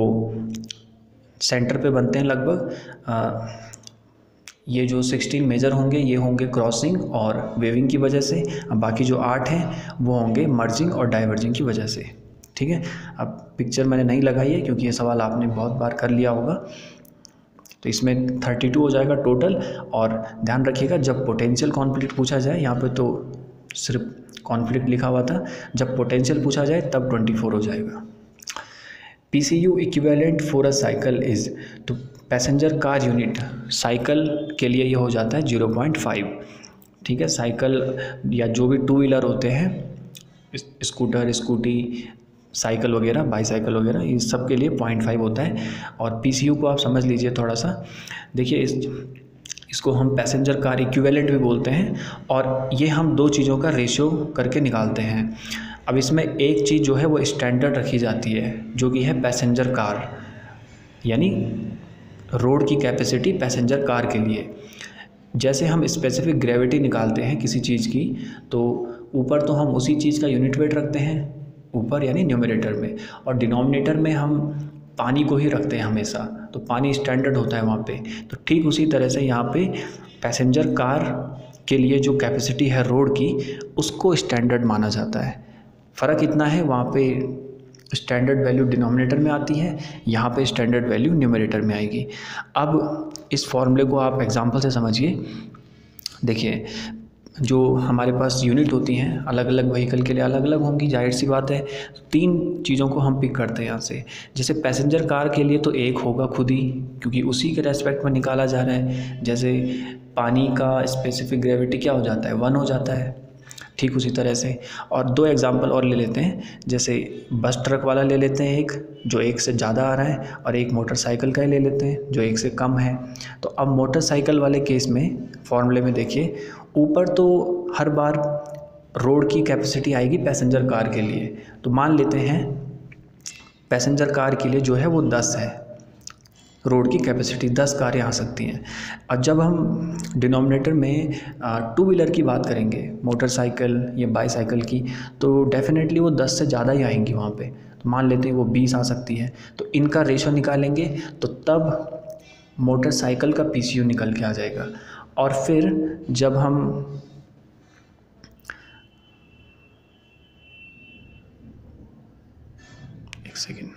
सेंटर पे बनते हैं लगभग। ये जो 16 मेजर होंगे ये होंगे क्रॉसिंग और वेविंग की वजह से। अब बाकी जो 8 हैं वो होंगे मर्जिंग और डाइवर्जिंग की वजह से। ठीक है, अब पिक्चर मैंने नहीं लगाई है क्योंकि ये सवाल आपने बहुत बार कर लिया होगा। तो इसमें 32 हो जाएगा टोटल। और ध्यान रखिएगा जब पोटेंशियल कॉन्फ्लिक्ट पूछा जाए, यहाँ पे तो सिर्फ कॉन्फ्लिक्ट लिखा हुआ था, जब पोटेंशियल पूछा जाए तब 24 हो जाएगा। PCU equivalent for a cycle is, तो पैसेंजर कार यूनिट साइकिल के लिए ये हो जाता है 0.5। ठीक है, साइकिल या जो भी टू व्हीलर होते हैं, स्कूटर, स्कूटी, साइकिल वगैरह, बाईसाइकिल वगैरह, इस सब के लिए 0.5 होता है। और PCU को आप समझ लीजिए थोड़ा सा। देखिए इसको हम पैसेंजर कार इक्विवेलेंट भी बोलते हैं, और ये हम दो चीज़ों का रेशियो करके निकालते हैं। अब इसमें एक चीज़ जो है वो स्टैंडर्ड रखी जाती है, जो कि है पैसेंजर कार, यानी रोड की कैपेसिटी पैसेंजर कार के लिए। जैसे हम स्पेसिफिक ग्रेविटी निकालते हैं किसी चीज़ की, तो ऊपर तो हम उसी चीज़ का यूनिट वेट रखते हैं, ऊपर यानी न्यूमरेटर में, और डिनोमिनेटर में हम पानी को ही रखते हैं हमेशा। तो पानी स्टैंडर्ड होता है वहाँ पे। तो ठीक उसी तरह से यहाँ पे पैसेंजर कार के लिए जो कैपेसिटी है रोड की, उसको स्टैंडर्ड माना जाता है। फ़र्क इतना है, वहाँ पे स्टैंडर्ड वैल्यू डिनोमिनेटर में आती है, यहाँ पे स्टैंडर्ड वैल्यू न्यूमरेटर में आएगी। अब इस फॉर्मूले को आप एग्जांपल से समझिए। देखिए जो हमारे पास यूनिट होती हैं अलग अलग व्हीकल के लिए अलग अलग होंगी, जाहिर सी बात है। 3 चीज़ों को हम पिक करते हैं यहाँ से। जैसे पैसेंजर कार के लिए तो 1 होगा खुद ही, क्योंकि उसी के रेस्पेक्ट में निकाला जा रहा है। जैसे पानी का स्पेसिफिक ग्रेविटी क्या हो जाता है, 1 हो जाता है। ठीक उसी तरह से। और 2 एग्जांपल और ले लेते हैं, जैसे बस ट्रक वाला ले लेते हैं एक, जो 1 से ज़्यादा आ रहा है, और एक मोटरसाइकिल का ही ले लेते हैं जो 1 से कम है। तो अब मोटरसाइकिल वाले केस में फॉर्मूले में देखिए, ऊपर तो हर बार रोड की कैपेसिटी आएगी पैसेंजर कार के लिए। तो मान लेते हैं पैसेंजर कार के लिए जो है वो 10 है, रोड की कैपेसिटी 10 कारें आ सकती हैं। और जब हम डिनोमिनेटर में टू व्हीलर की बात करेंगे, मोटरसाइकिल या बाईसाइकिल की, तो डेफिनेटली वो 10 से ज़्यादा ही आएंगी वहाँ पे। तो मान लेते हैं वो 20 आ सकती है। तो इनका रेशो निकालेंगे तो तब मोटरसाइकिल का PCU निकल के आ जाएगा। और फिर जब हम एक सेकेंड,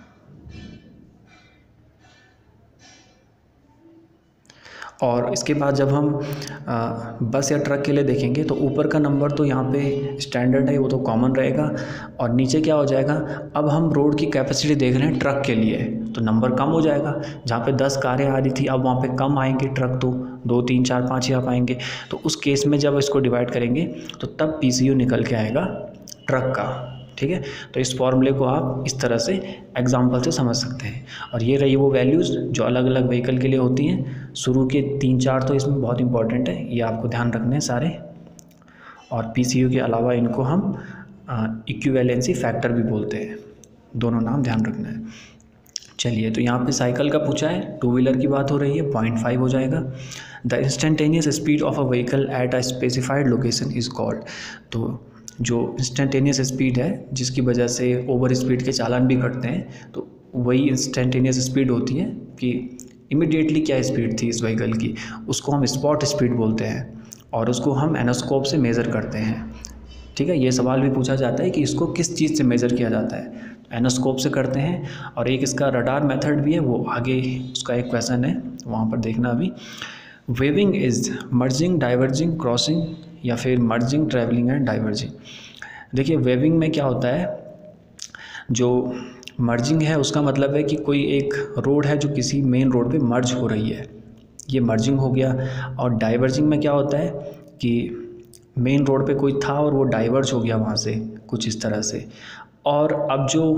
और इसके बाद जब हम बस या ट्रक के लिए देखेंगे तो ऊपर का नंबर तो यहाँ पे स्टैंडर्ड है, वो तो कॉमन रहेगा। और नीचे क्या हो जाएगा, अब हम रोड की कैपेसिटी देख रहे हैं ट्रक के लिए, तो नंबर कम हो जाएगा। जहाँ पे 10 कारें आ रही थी अब वहाँ पे कम आएंगे ट्रक, तो 2, 3, 4, 5 ही आ पाएंगे। तो उस केस में जब इसको डिवाइड करेंगे तो तब PCU निकल के आएगा ट्रक का। ठीक है, तो इस फॉर्मूले को आप इस तरह से एग्जांपल से समझ सकते हैं। और ये रही वो वैल्यूज़ जो अलग अलग व्हीकल के लिए होती हैं। शुरू के 3-4 तो इसमें बहुत इंपॉर्टेंट है, ये आपको ध्यान रखने हैं सारे। और PCU के अलावा इनको हम इक्विवेलेंसी फैक्टर भी बोलते हैं, दोनों नाम ध्यान रखना है। चलिए, तो यहाँ पे साइकिल का पूछा है, टू व्हीलर की बात हो रही है, 0.5 हो जाएगा। The instantaneous speed of a vehicle at a specified location is called. तो जो इंस्टेंटेनियस स्पीड है जिसकी वजह से ओवर स्पीड के चालान भी कटते हैं, तो वही इंस्टेंटेनियस स्पीड होती है कि इमिडिएटली क्या स्पीड थी इस व्हीकल की, उसको हम स्पॉट स्पीड बोलते हैं। और उसको हम एनोस्कोप से मेज़र करते हैं। ठीक है, ये सवाल भी पूछा जाता है कि इसको किस चीज़ से मेज़र किया जाता है, एनोस्कोप से करते हैं। और एक इसका रडार मेथड भी है, वो आगे उसका एक क्वेश्चन है, वहाँ पर देखना अभी। Weaving is merging, diverging, crossing, या फिर मर्जिंग, ट्रैवलिंग एंड डाइवर्जिंग। देखिए वेविंग में क्या होता है, जो मर्जिंग है उसका मतलब है कि कोई एक रोड है जो किसी मेन रोड पे मर्ज हो रही है, ये मर्जिंग हो गया। और डाइवर्जिंग में क्या होता है कि मेन रोड पे कोई था और वो डाइवर्ज हो गया वहाँ से, कुछ इस तरह से। और अब जो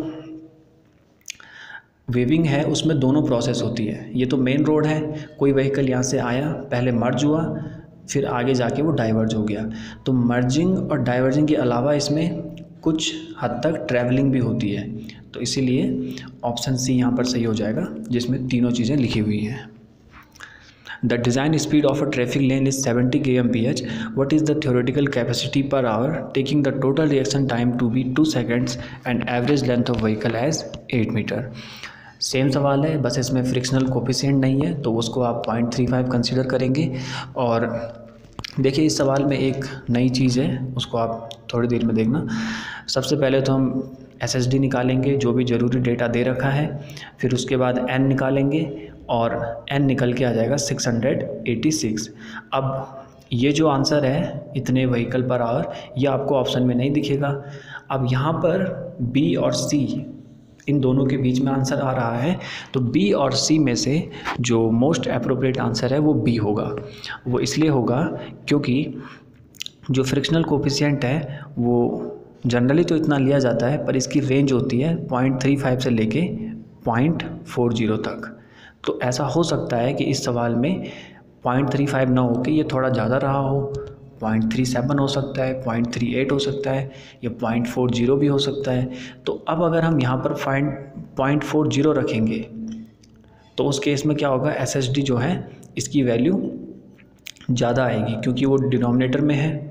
वेविंग है उसमें दोनों प्रोसेस होती है। ये तो मेन रोड है, कोई व्हीकल यहाँ से आया, पहले मर्ज हुआ, फिर आगे जाके वो डाइवर्ज हो गया। तो मर्जिंग और डाइवर्जिंग के अलावा इसमें कुछ हद तक ट्रैवलिंग भी होती है, तो इसीलिए ऑप्शन सी यहाँ पर सही हो जाएगा, जिसमें तीनों चीज़ें लिखी हुई हैं। The design speed of a traffic lane is 70 kmph. What is the theoretical capacity per hour, taking the total reaction time to be 2 seconds and average length of vehicle as 8 मीटर। सेम सवाल है, बस इसमें frictional coefficient नहीं है, तो उसको आप 0.35 कंसीडर करेंगे। और देखिए इस सवाल में एक नई चीज़ है, उसको आप थोड़ी देर में देखना। सबसे पहले तो हम SSD निकालेंगे, जो भी ज़रूरी डेटा दे रखा है, फिर उसके बाद n निकालेंगे और n निकल के आ जाएगा 686। अब ये जो आंसर है इतने व्हीकल पर आवर, ये आपको ऑप्शन में नहीं दिखेगा। अब यहाँ पर B और C इन दोनों के बीच में आंसर आ रहा है, तो B और C में से जो मोस्ट अप्रोप्रिएट आंसर है वो B होगा। वो इसलिए होगा क्योंकि जो फ्रिक्शनल कोफिशिएंट है वो जनरली तो इतना लिया जाता है, पर इसकी रेंज होती है 0.35 से लेके 0.40 तक। तो ऐसा हो सकता है कि इस सवाल में 0.35 ना हो के ये थोड़ा ज़्यादा रहा हो, 0.37 हो सकता है, 0.38 हो सकता है, या 0.40 भी हो सकता है। तो अब अगर हम यहाँ पर 0.40 रखेंगे तो उस केस में क्या होगा, SSD जो है इसकी वैल्यू ज़्यादा आएगी, क्योंकि वो डिनोमिनेटर में है,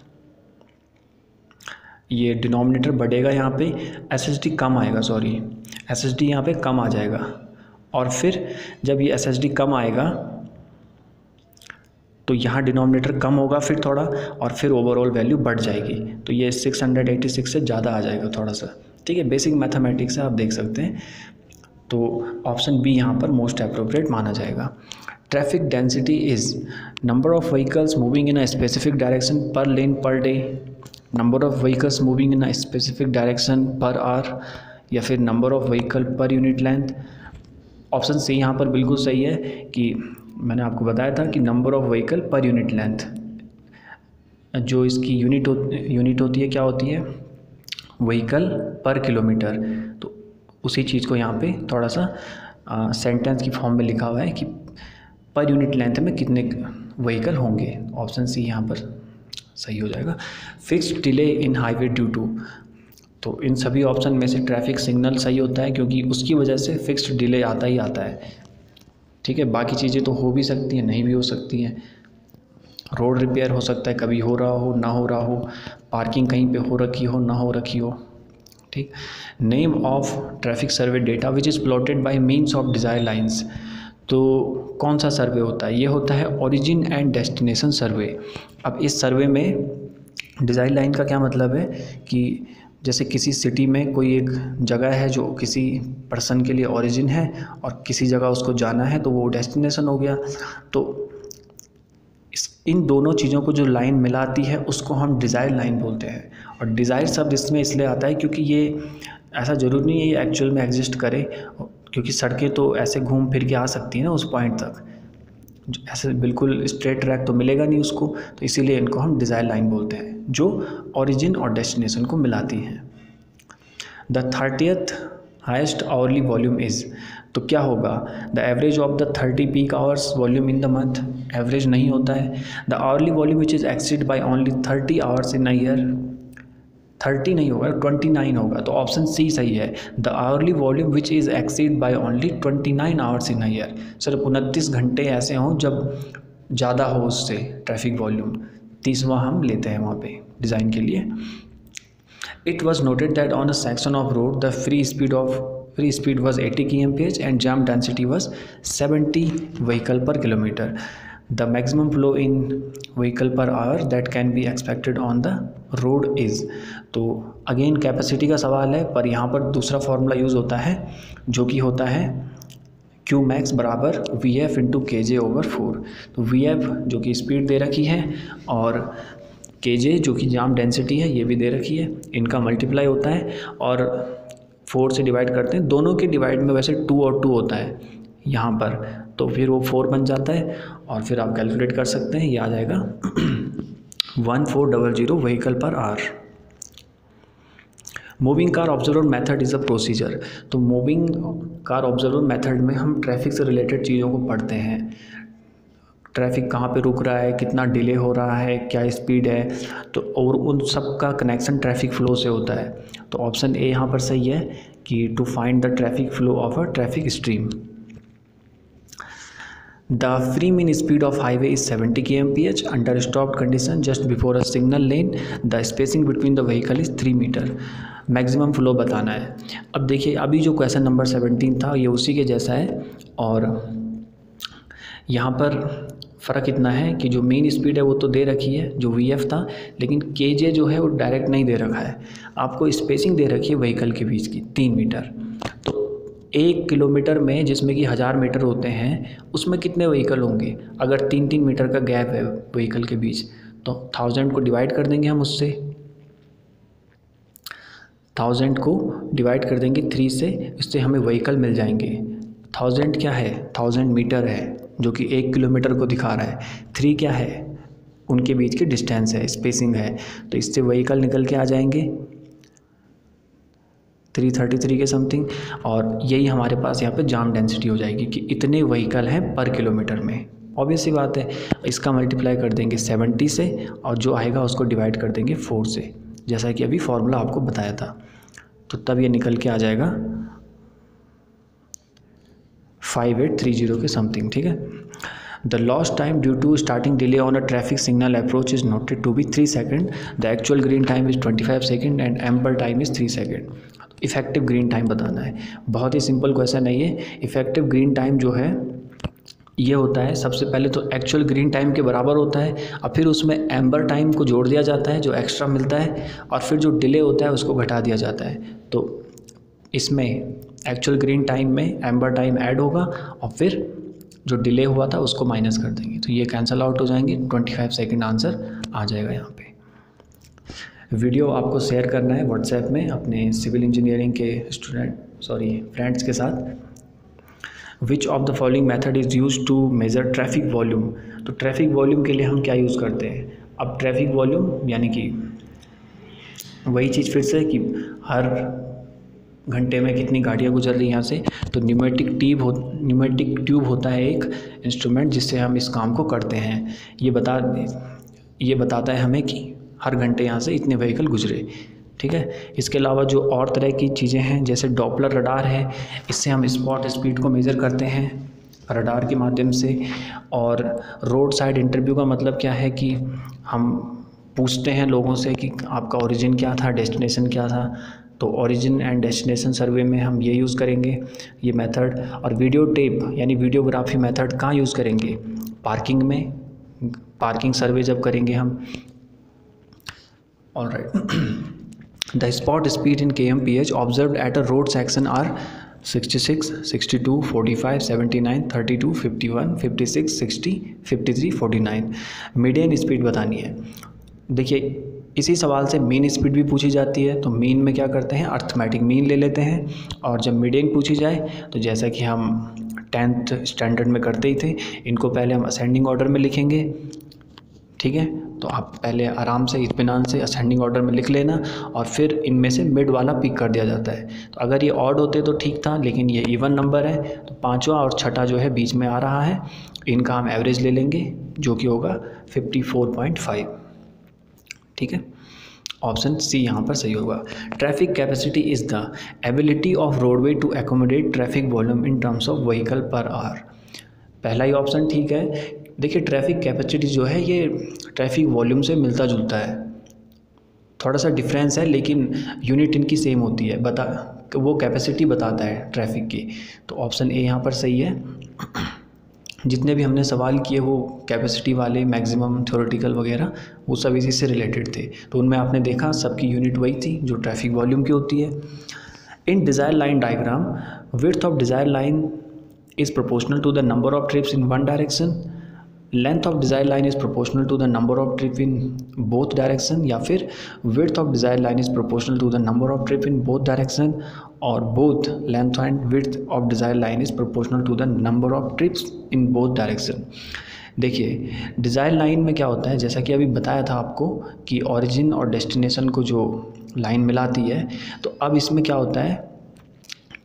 ये डिनोमिनेटर बढ़ेगा यहाँ पे, SSD कम आएगा, SSD यहाँ पे कम आ जाएगा। और फिर जब ये SSD कम आएगा तो यहाँ डिनोमिनेटर कम होगा फिर थोड़ा, और फिर ओवरऑल वैल्यू बढ़ जाएगी, तो ये 686 से ज़्यादा आ जाएगा थोड़ा सा। ठीक है, बेसिक मैथमेटिक्स है, आप देख सकते हैं। तो ऑप्शन बी यहाँ पर मोस्ट अप्रोप्रिएट माना जाएगा। Traffic density is number of vehicles moving in a specific direction per lane per day, number of vehicles moving in a specific direction per hour, या फिर number of vehicle per unit length. Option C यहाँ पर बिल्कुल सही है कि मैंने आपको बताया था कि number of vehicle per unit length, जो इसकी यूनिट होती है क्या होती है, व्हीकल पर किलोमीटर। तो उसी चीज़ को यहाँ पे थोड़ा सा सेंटेंस की फॉर्म में लिखा हुआ है कि पर यूनिट लेंथ में कितने व्हीकल होंगे। ऑप्शन सी यहाँ पर सही हो जाएगा। Fixed delay in highway due to, तो इन सभी ऑप्शन में से ट्रैफिक सिग्नल सही होता है, क्योंकि उसकी वजह से फिक्स्ड डिले आता ही आता है। ठीक है, बाकी चीज़ें तो हो भी सकती हैं, नहीं भी हो सकती हैं। रोड रिपेयर हो सकता है, कभी हो रहा हो ना हो रहा हो, पार्किंग कहीं पे हो रखी हो ना हो रखी हो। ठीक, name of traffic survey data which is plotted by means of desire lines, तो कौन सा सर्वे होता है, ये होता है ओरिजिन एंड डेस्टिनेशन सर्वे। अब इस सर्वे में डिज़ायर लाइन का क्या मतलब है कि जैसे किसी सिटी में कोई एक जगह है जो किसी पर्सन के लिए ओरिजिन है, और किसी जगह उसको जाना है तो वो डेस्टिनेशन हो गया। तो इन दोनों चीज़ों को जो लाइन मिलाती है उसको हम डिज़ायर लाइन बोलते हैं। और डिज़ायर शब्द इसमें इसलिए आता है क्योंकि ये ऐसा ज़रूरी नहीं है ये एक्चुअल में एग्जिस्ट करे, क्योंकि सड़कें तो ऐसे घूम फिर के आ सकती हैं ना उस पॉइंट तक, ऐसे बिल्कुल स्ट्रेट ट्रैक तो मिलेगा नहीं उसको, तो इसीलिए इनको हम डिज़ायर लाइन बोलते हैं, जो ओरिजिन और डेस्टिनेशन को मिलाती हैं। The 30th highest hourly volume is, तो क्या होगा, the average of the 30 peak hours volume in the month, average नहीं होता है। The hourly volume which is exceed by only 30 hours in a year, 30 नहीं होगा 29 होगा, तो ऑप्शन सी सही है। The hourly volume which is exceed by only 29 hours in a year, सिर्फ 29 घंटे ऐसे हों जब ज़्यादा हो उससे ट्रैफिक वॉल्यूम, 30वां हम लेते हैं वहाँ पे डिज़ाइन के लिए। It was noted that on a section of road the free speed was 80 kmph and jam density was 70 vehicle per kilometer. The maximum flow in vehicle per hour that can be expected on the road is, तो again capacity का सवाल है, पर यहाँ पर दूसरा formula use होता है जो कि होता है Q max बराबर VF इंटू KJ/4। तो VF जो कि स्पीड दे रखी है और KJ जो कि जाम डेंसिटी है ये भी दे रखी है, इनका मल्टीप्लाई होता है और 4 से डिवाइड करते हैं। दोनों के डिवाइड में वैसे 2 और 2 होता है यहाँ पर, तो फिर वो 4 बन जाता है और फिर आप कैलकुलेट कर सकते हैं, ये आ जाएगा 1400 vehicle per hour. Moving car observer method is a procedure, तो मूविंग कार ऑब्जर्वर मेथड में हम ट्रैफिक से रिलेटेड चीज़ों को पढ़ते हैं। ट्रैफिक कहाँ पे रुक रहा है, कितना डिले हो रहा है, क्या स्पीड है, तो और उन सब का कनेक्शन ट्रैफिक फ़्लो से होता है। तो ऑप्शन ए यहाँ पर सही है कि to find the traffic flow of a traffic stream. The free mean speed of highway is 70 km/h under stopped condition just before a signal lane. The spacing between the vehicle is 3 मीटर। Maximum flow बताना है। अब देखिए, अभी जो question number 17 था ये उसी के जैसा है, और यहाँ पर फ़र्क इतना है कि जो मेन स्पीड है वो तो दे रखी है जो VF था, लेकिन KJ जो है वो डायरेक्ट नहीं दे रखा है। आपको स्पेसिंग दे रखी है व्हीकल के बीच की 3 मीटर। तो 1 किलोमीटर में जिसमें कि 1000 मीटर होते हैं, उसमें कितने व्हीकल होंगे? अगर 3-3 मीटर का गैप है व्हीकल के बीच, तो 1000 को डिवाइड कर देंगे हम उससे, 1000 को डिवाइड कर देंगे 3 से, इससे हमें व्हीकल मिल जाएंगे। 1000 क्या है? 1000 मीटर है जो कि 1 किलोमीटर को दिखा रहा है। 3 क्या है? उनके बीच की डिस्टेंस है, स्पेसिंग है। तो इससे व्हीकल निकल के आ जाएंगे 333 के समथिंग, और यही हमारे पास यहाँ पे जाम डेंसिटी हो जाएगी कि इतने व्हीकल हैं पर किलोमीटर में। ऑब्वियस सी बात है, इसका मल्टीप्लाई कर देंगे 70 से, और जो आएगा उसको डिवाइड कर देंगे 4 से, जैसा कि अभी फॉर्मूला आपको बताया था। तो तब ये निकल के आ जाएगा 5830 के समथिंग। ठीक है। The lost time due to starting delay on a traffic signal approach is noted to be 3 second. The actual green time is 25 second and amber time is 3 second. Effective green time बताना है। बहुत ही simple question है ये। Effective green time जो है ये होता है, सबसे पहले तो एक्चुअल ग्रीन टाइम के बराबर होता है, और फिर उसमें एम्बर टाइम को जोड़ दिया जाता है जो एक्स्ट्रा मिलता है, और फिर जो डिले होता है उसको घटा दिया जाता है। तो इसमें एक्चुअल ग्रीन टाइम में एम्बर टाइम ऐड होगा, और फिर जो डिले हुआ था उसको माइनस कर देंगे, तो ये कैंसिल आउट हो जाएंगे। 25 सेकेंड आंसर आ जाएगा यहाँ पे। वीडियो आपको शेयर करना है व्हाट्सएप में अपने सिविल इंजीनियरिंग के फ्रेंड्स के साथ। Which of the following method is use to measure traffic volume. तो ट्रैफिक वॉल्यूम के लिए हम क्या यूज़ करते हैं? अब ट्रैफिक वॉल्यूम यानी कि वही चीज़ फिर से कि हर घंटे में कितनी गाड़ियाँ गुजर रही हैं यहाँ से। तो न्यूमेटिक ट्यूब होता है एक इंस्ट्रूमेंट जिससे हम इस काम को करते हैं। ये बताता है हमें कि हर घंटे यहाँ से इतने व्हीकल गुजरे। ठीक है। इसके अलावा जो और तरह की चीज़ें हैं जैसे डॉपलर रडार है, इससे हम स्पॉट स्पीड को मेज़र करते हैं रडार के माध्यम से। और रोड साइड इंटरव्यू का मतलब क्या है कि हम पूछते हैं लोगों से कि आपका ओरिजिन क्या था, डेस्टिनेशन क्या था। तो ओरिजिन एंड डेस्टिनेशन सर्वे में हम ये यूज़ करेंगे ये मेथड। और वीडियो टेप यानी वीडियोग्राफी मेथड कहाँ यूज़ करेंगे? पार्किंग में, पार्किंग सर्वे जब करेंगे हम। Alright. The spot speed in km/h observed at a road section are 66, 62, 45, 79, 32, 51, 56, 60, 53, 49। Median speed बतानी है। देखिए, इसी सवाल से मीन स्पीड भी पूछी जाती है, तो मीन में क्या करते हैं? अर्थमेटिक मीन ले लेते हैं। और जब मीडियन पूछी जाए तो जैसा कि हम 10th स्टैंडर्ड में करते ही थे, इनको पहले हम असेंडिंग ऑर्डर में लिखेंगे। ठीक है। तो आप पहले आराम से इत्मीनान से असेंडिंग ऑर्डर में लिख लेना, और फिर इनमें से मिड वाला पिक कर दिया जाता है। तो अगर ये ऑड होते तो ठीक था, लेकिन ये इवन नंबर है, तो पाँचवा और छठा जो है बीच में आ रहा है, इनका हम एवरेज ले लेंगे जो कि होगा 54.5। ठीक है। ऑप्शन सी यहाँ पर सही होगा। Traffic capacity is the ability of roadway to accommodate traffic volume in terms of vehicle per hour. पहला ही ऑप्शन ठीक है। देखिए, ट्रैफिक कैपेसिटी जो है ये ट्रैफिक वॉल्यूम से मिलता जुलता है, थोड़ा सा डिफरेंस है लेकिन यूनिट इनकी सेम होती है। वो कैपेसिटी बताता है ट्रैफिक की। तो ऑप्शन ए यहाँ पर सही है। जितने भी हमने सवाल किए वो कैपेसिटी वाले, मैक्सिमम, थ्योरेटिकल वगैरह, वो सब इसी से रिलेटेड थे। तो उनमें आपने देखा सबकी यूनिट वही थी जो ट्रैफिक वॉल्यूम की होती है। In desire line diagram, width of desire line is proportional to the number of trips in one direction, length of desired line is proportional to the number of trip in both direction, या फिर width of desired line is proportional to the number of trip in both direction, और both length and width of desired line is proportional to the number of trips in both direction। देखिए, desire line में क्या होता है, जैसा कि अभी बताया था आपको कि ओरिजिन और डेस्टिनेशन को जो लाइन मिलाती है, तो अब इसमें क्या होता है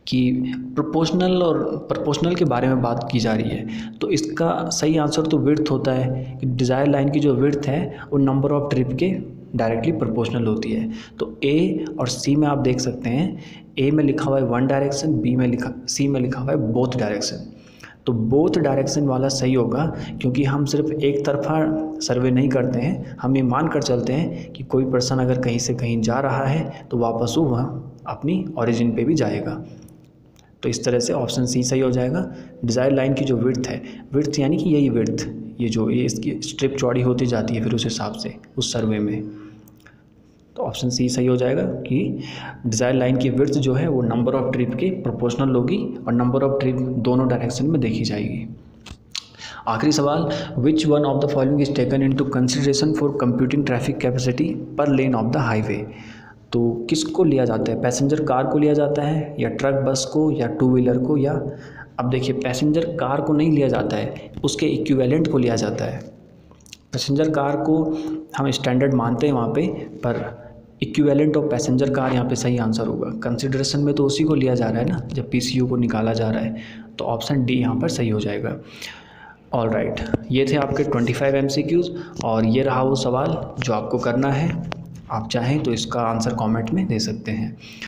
कि प्रोपोर्शनल और प्रोपोर्शनल के बारे में बात की जा रही है, तो इसका सही आंसर तो विड्थ होता है कि डिज़ायर लाइन की जो विड्थ है वो नंबर ऑफ ट्रिप के डायरेक्टली प्रोपोर्शनल होती है। तो ए और सी में आप देख सकते हैं, ए में लिखा हुआ है वन डायरेक्शन, सी में लिखा हुआ है बोथ डायरेक्शन। तो बोथ डायरेक्शन वाला सही होगा, क्योंकि हम सिर्फ एक तरफा सर्वे नहीं करते हैं, हम ये मान कर चलते हैं कि कोई पर्सन अगर कहीं से कहीं जा रहा है तो वापस वो वह अपनी ओरिजिन पे भी जाएगा। तो इस तरह से ऑप्शन सी सही हो जाएगा। डिज़ायर लाइन की जो विड्थ है, विड्थ यानी कि यही विड्थ, ये इसकी स्ट्रिप चौड़ी होती जाती है फिर उस हिसाब से उस सर्वे में। तो ऑप्शन सी सही हो जाएगा कि डिज़ायर लाइन की विड्थ जो है वो नंबर ऑफ ट्रिप के प्रोपोर्शनल होगी और नंबर ऑफ ट्रिप दोनों डायरेक्शन में देखी जाएगी। आखिरी सवाल, which one of the following is taken into consideration for computing traffic capacity per lane of the highway. तो किसको लिया जाता है, पैसेंजर कार को लिया जाता है या ट्रक बस को या टू व्हीलर को, या अब देखिए पैसेंजर कार को नहीं लिया जाता है, उसके इक्विवेलेंट को लिया जाता है। पैसेंजर कार को हम स्टैंडर्ड मानते हैं वहाँ पे, पर इक्विवेलेंट ऑफ पैसेंजर कार यहाँ पे सही आंसर होगा। कंसिडरेशन में तो उसी को लिया जा रहा है ना जब पीसीयू को निकाला जा रहा है, तो ऑप्शन डी यहाँ पर सही हो जाएगा। ऑल राइट, ये थे आपके 25 MCQs और ये रहा वो सवाल जो आपको करना है। आप चाहें तो इसका आंसर कमेंट में दे सकते हैं।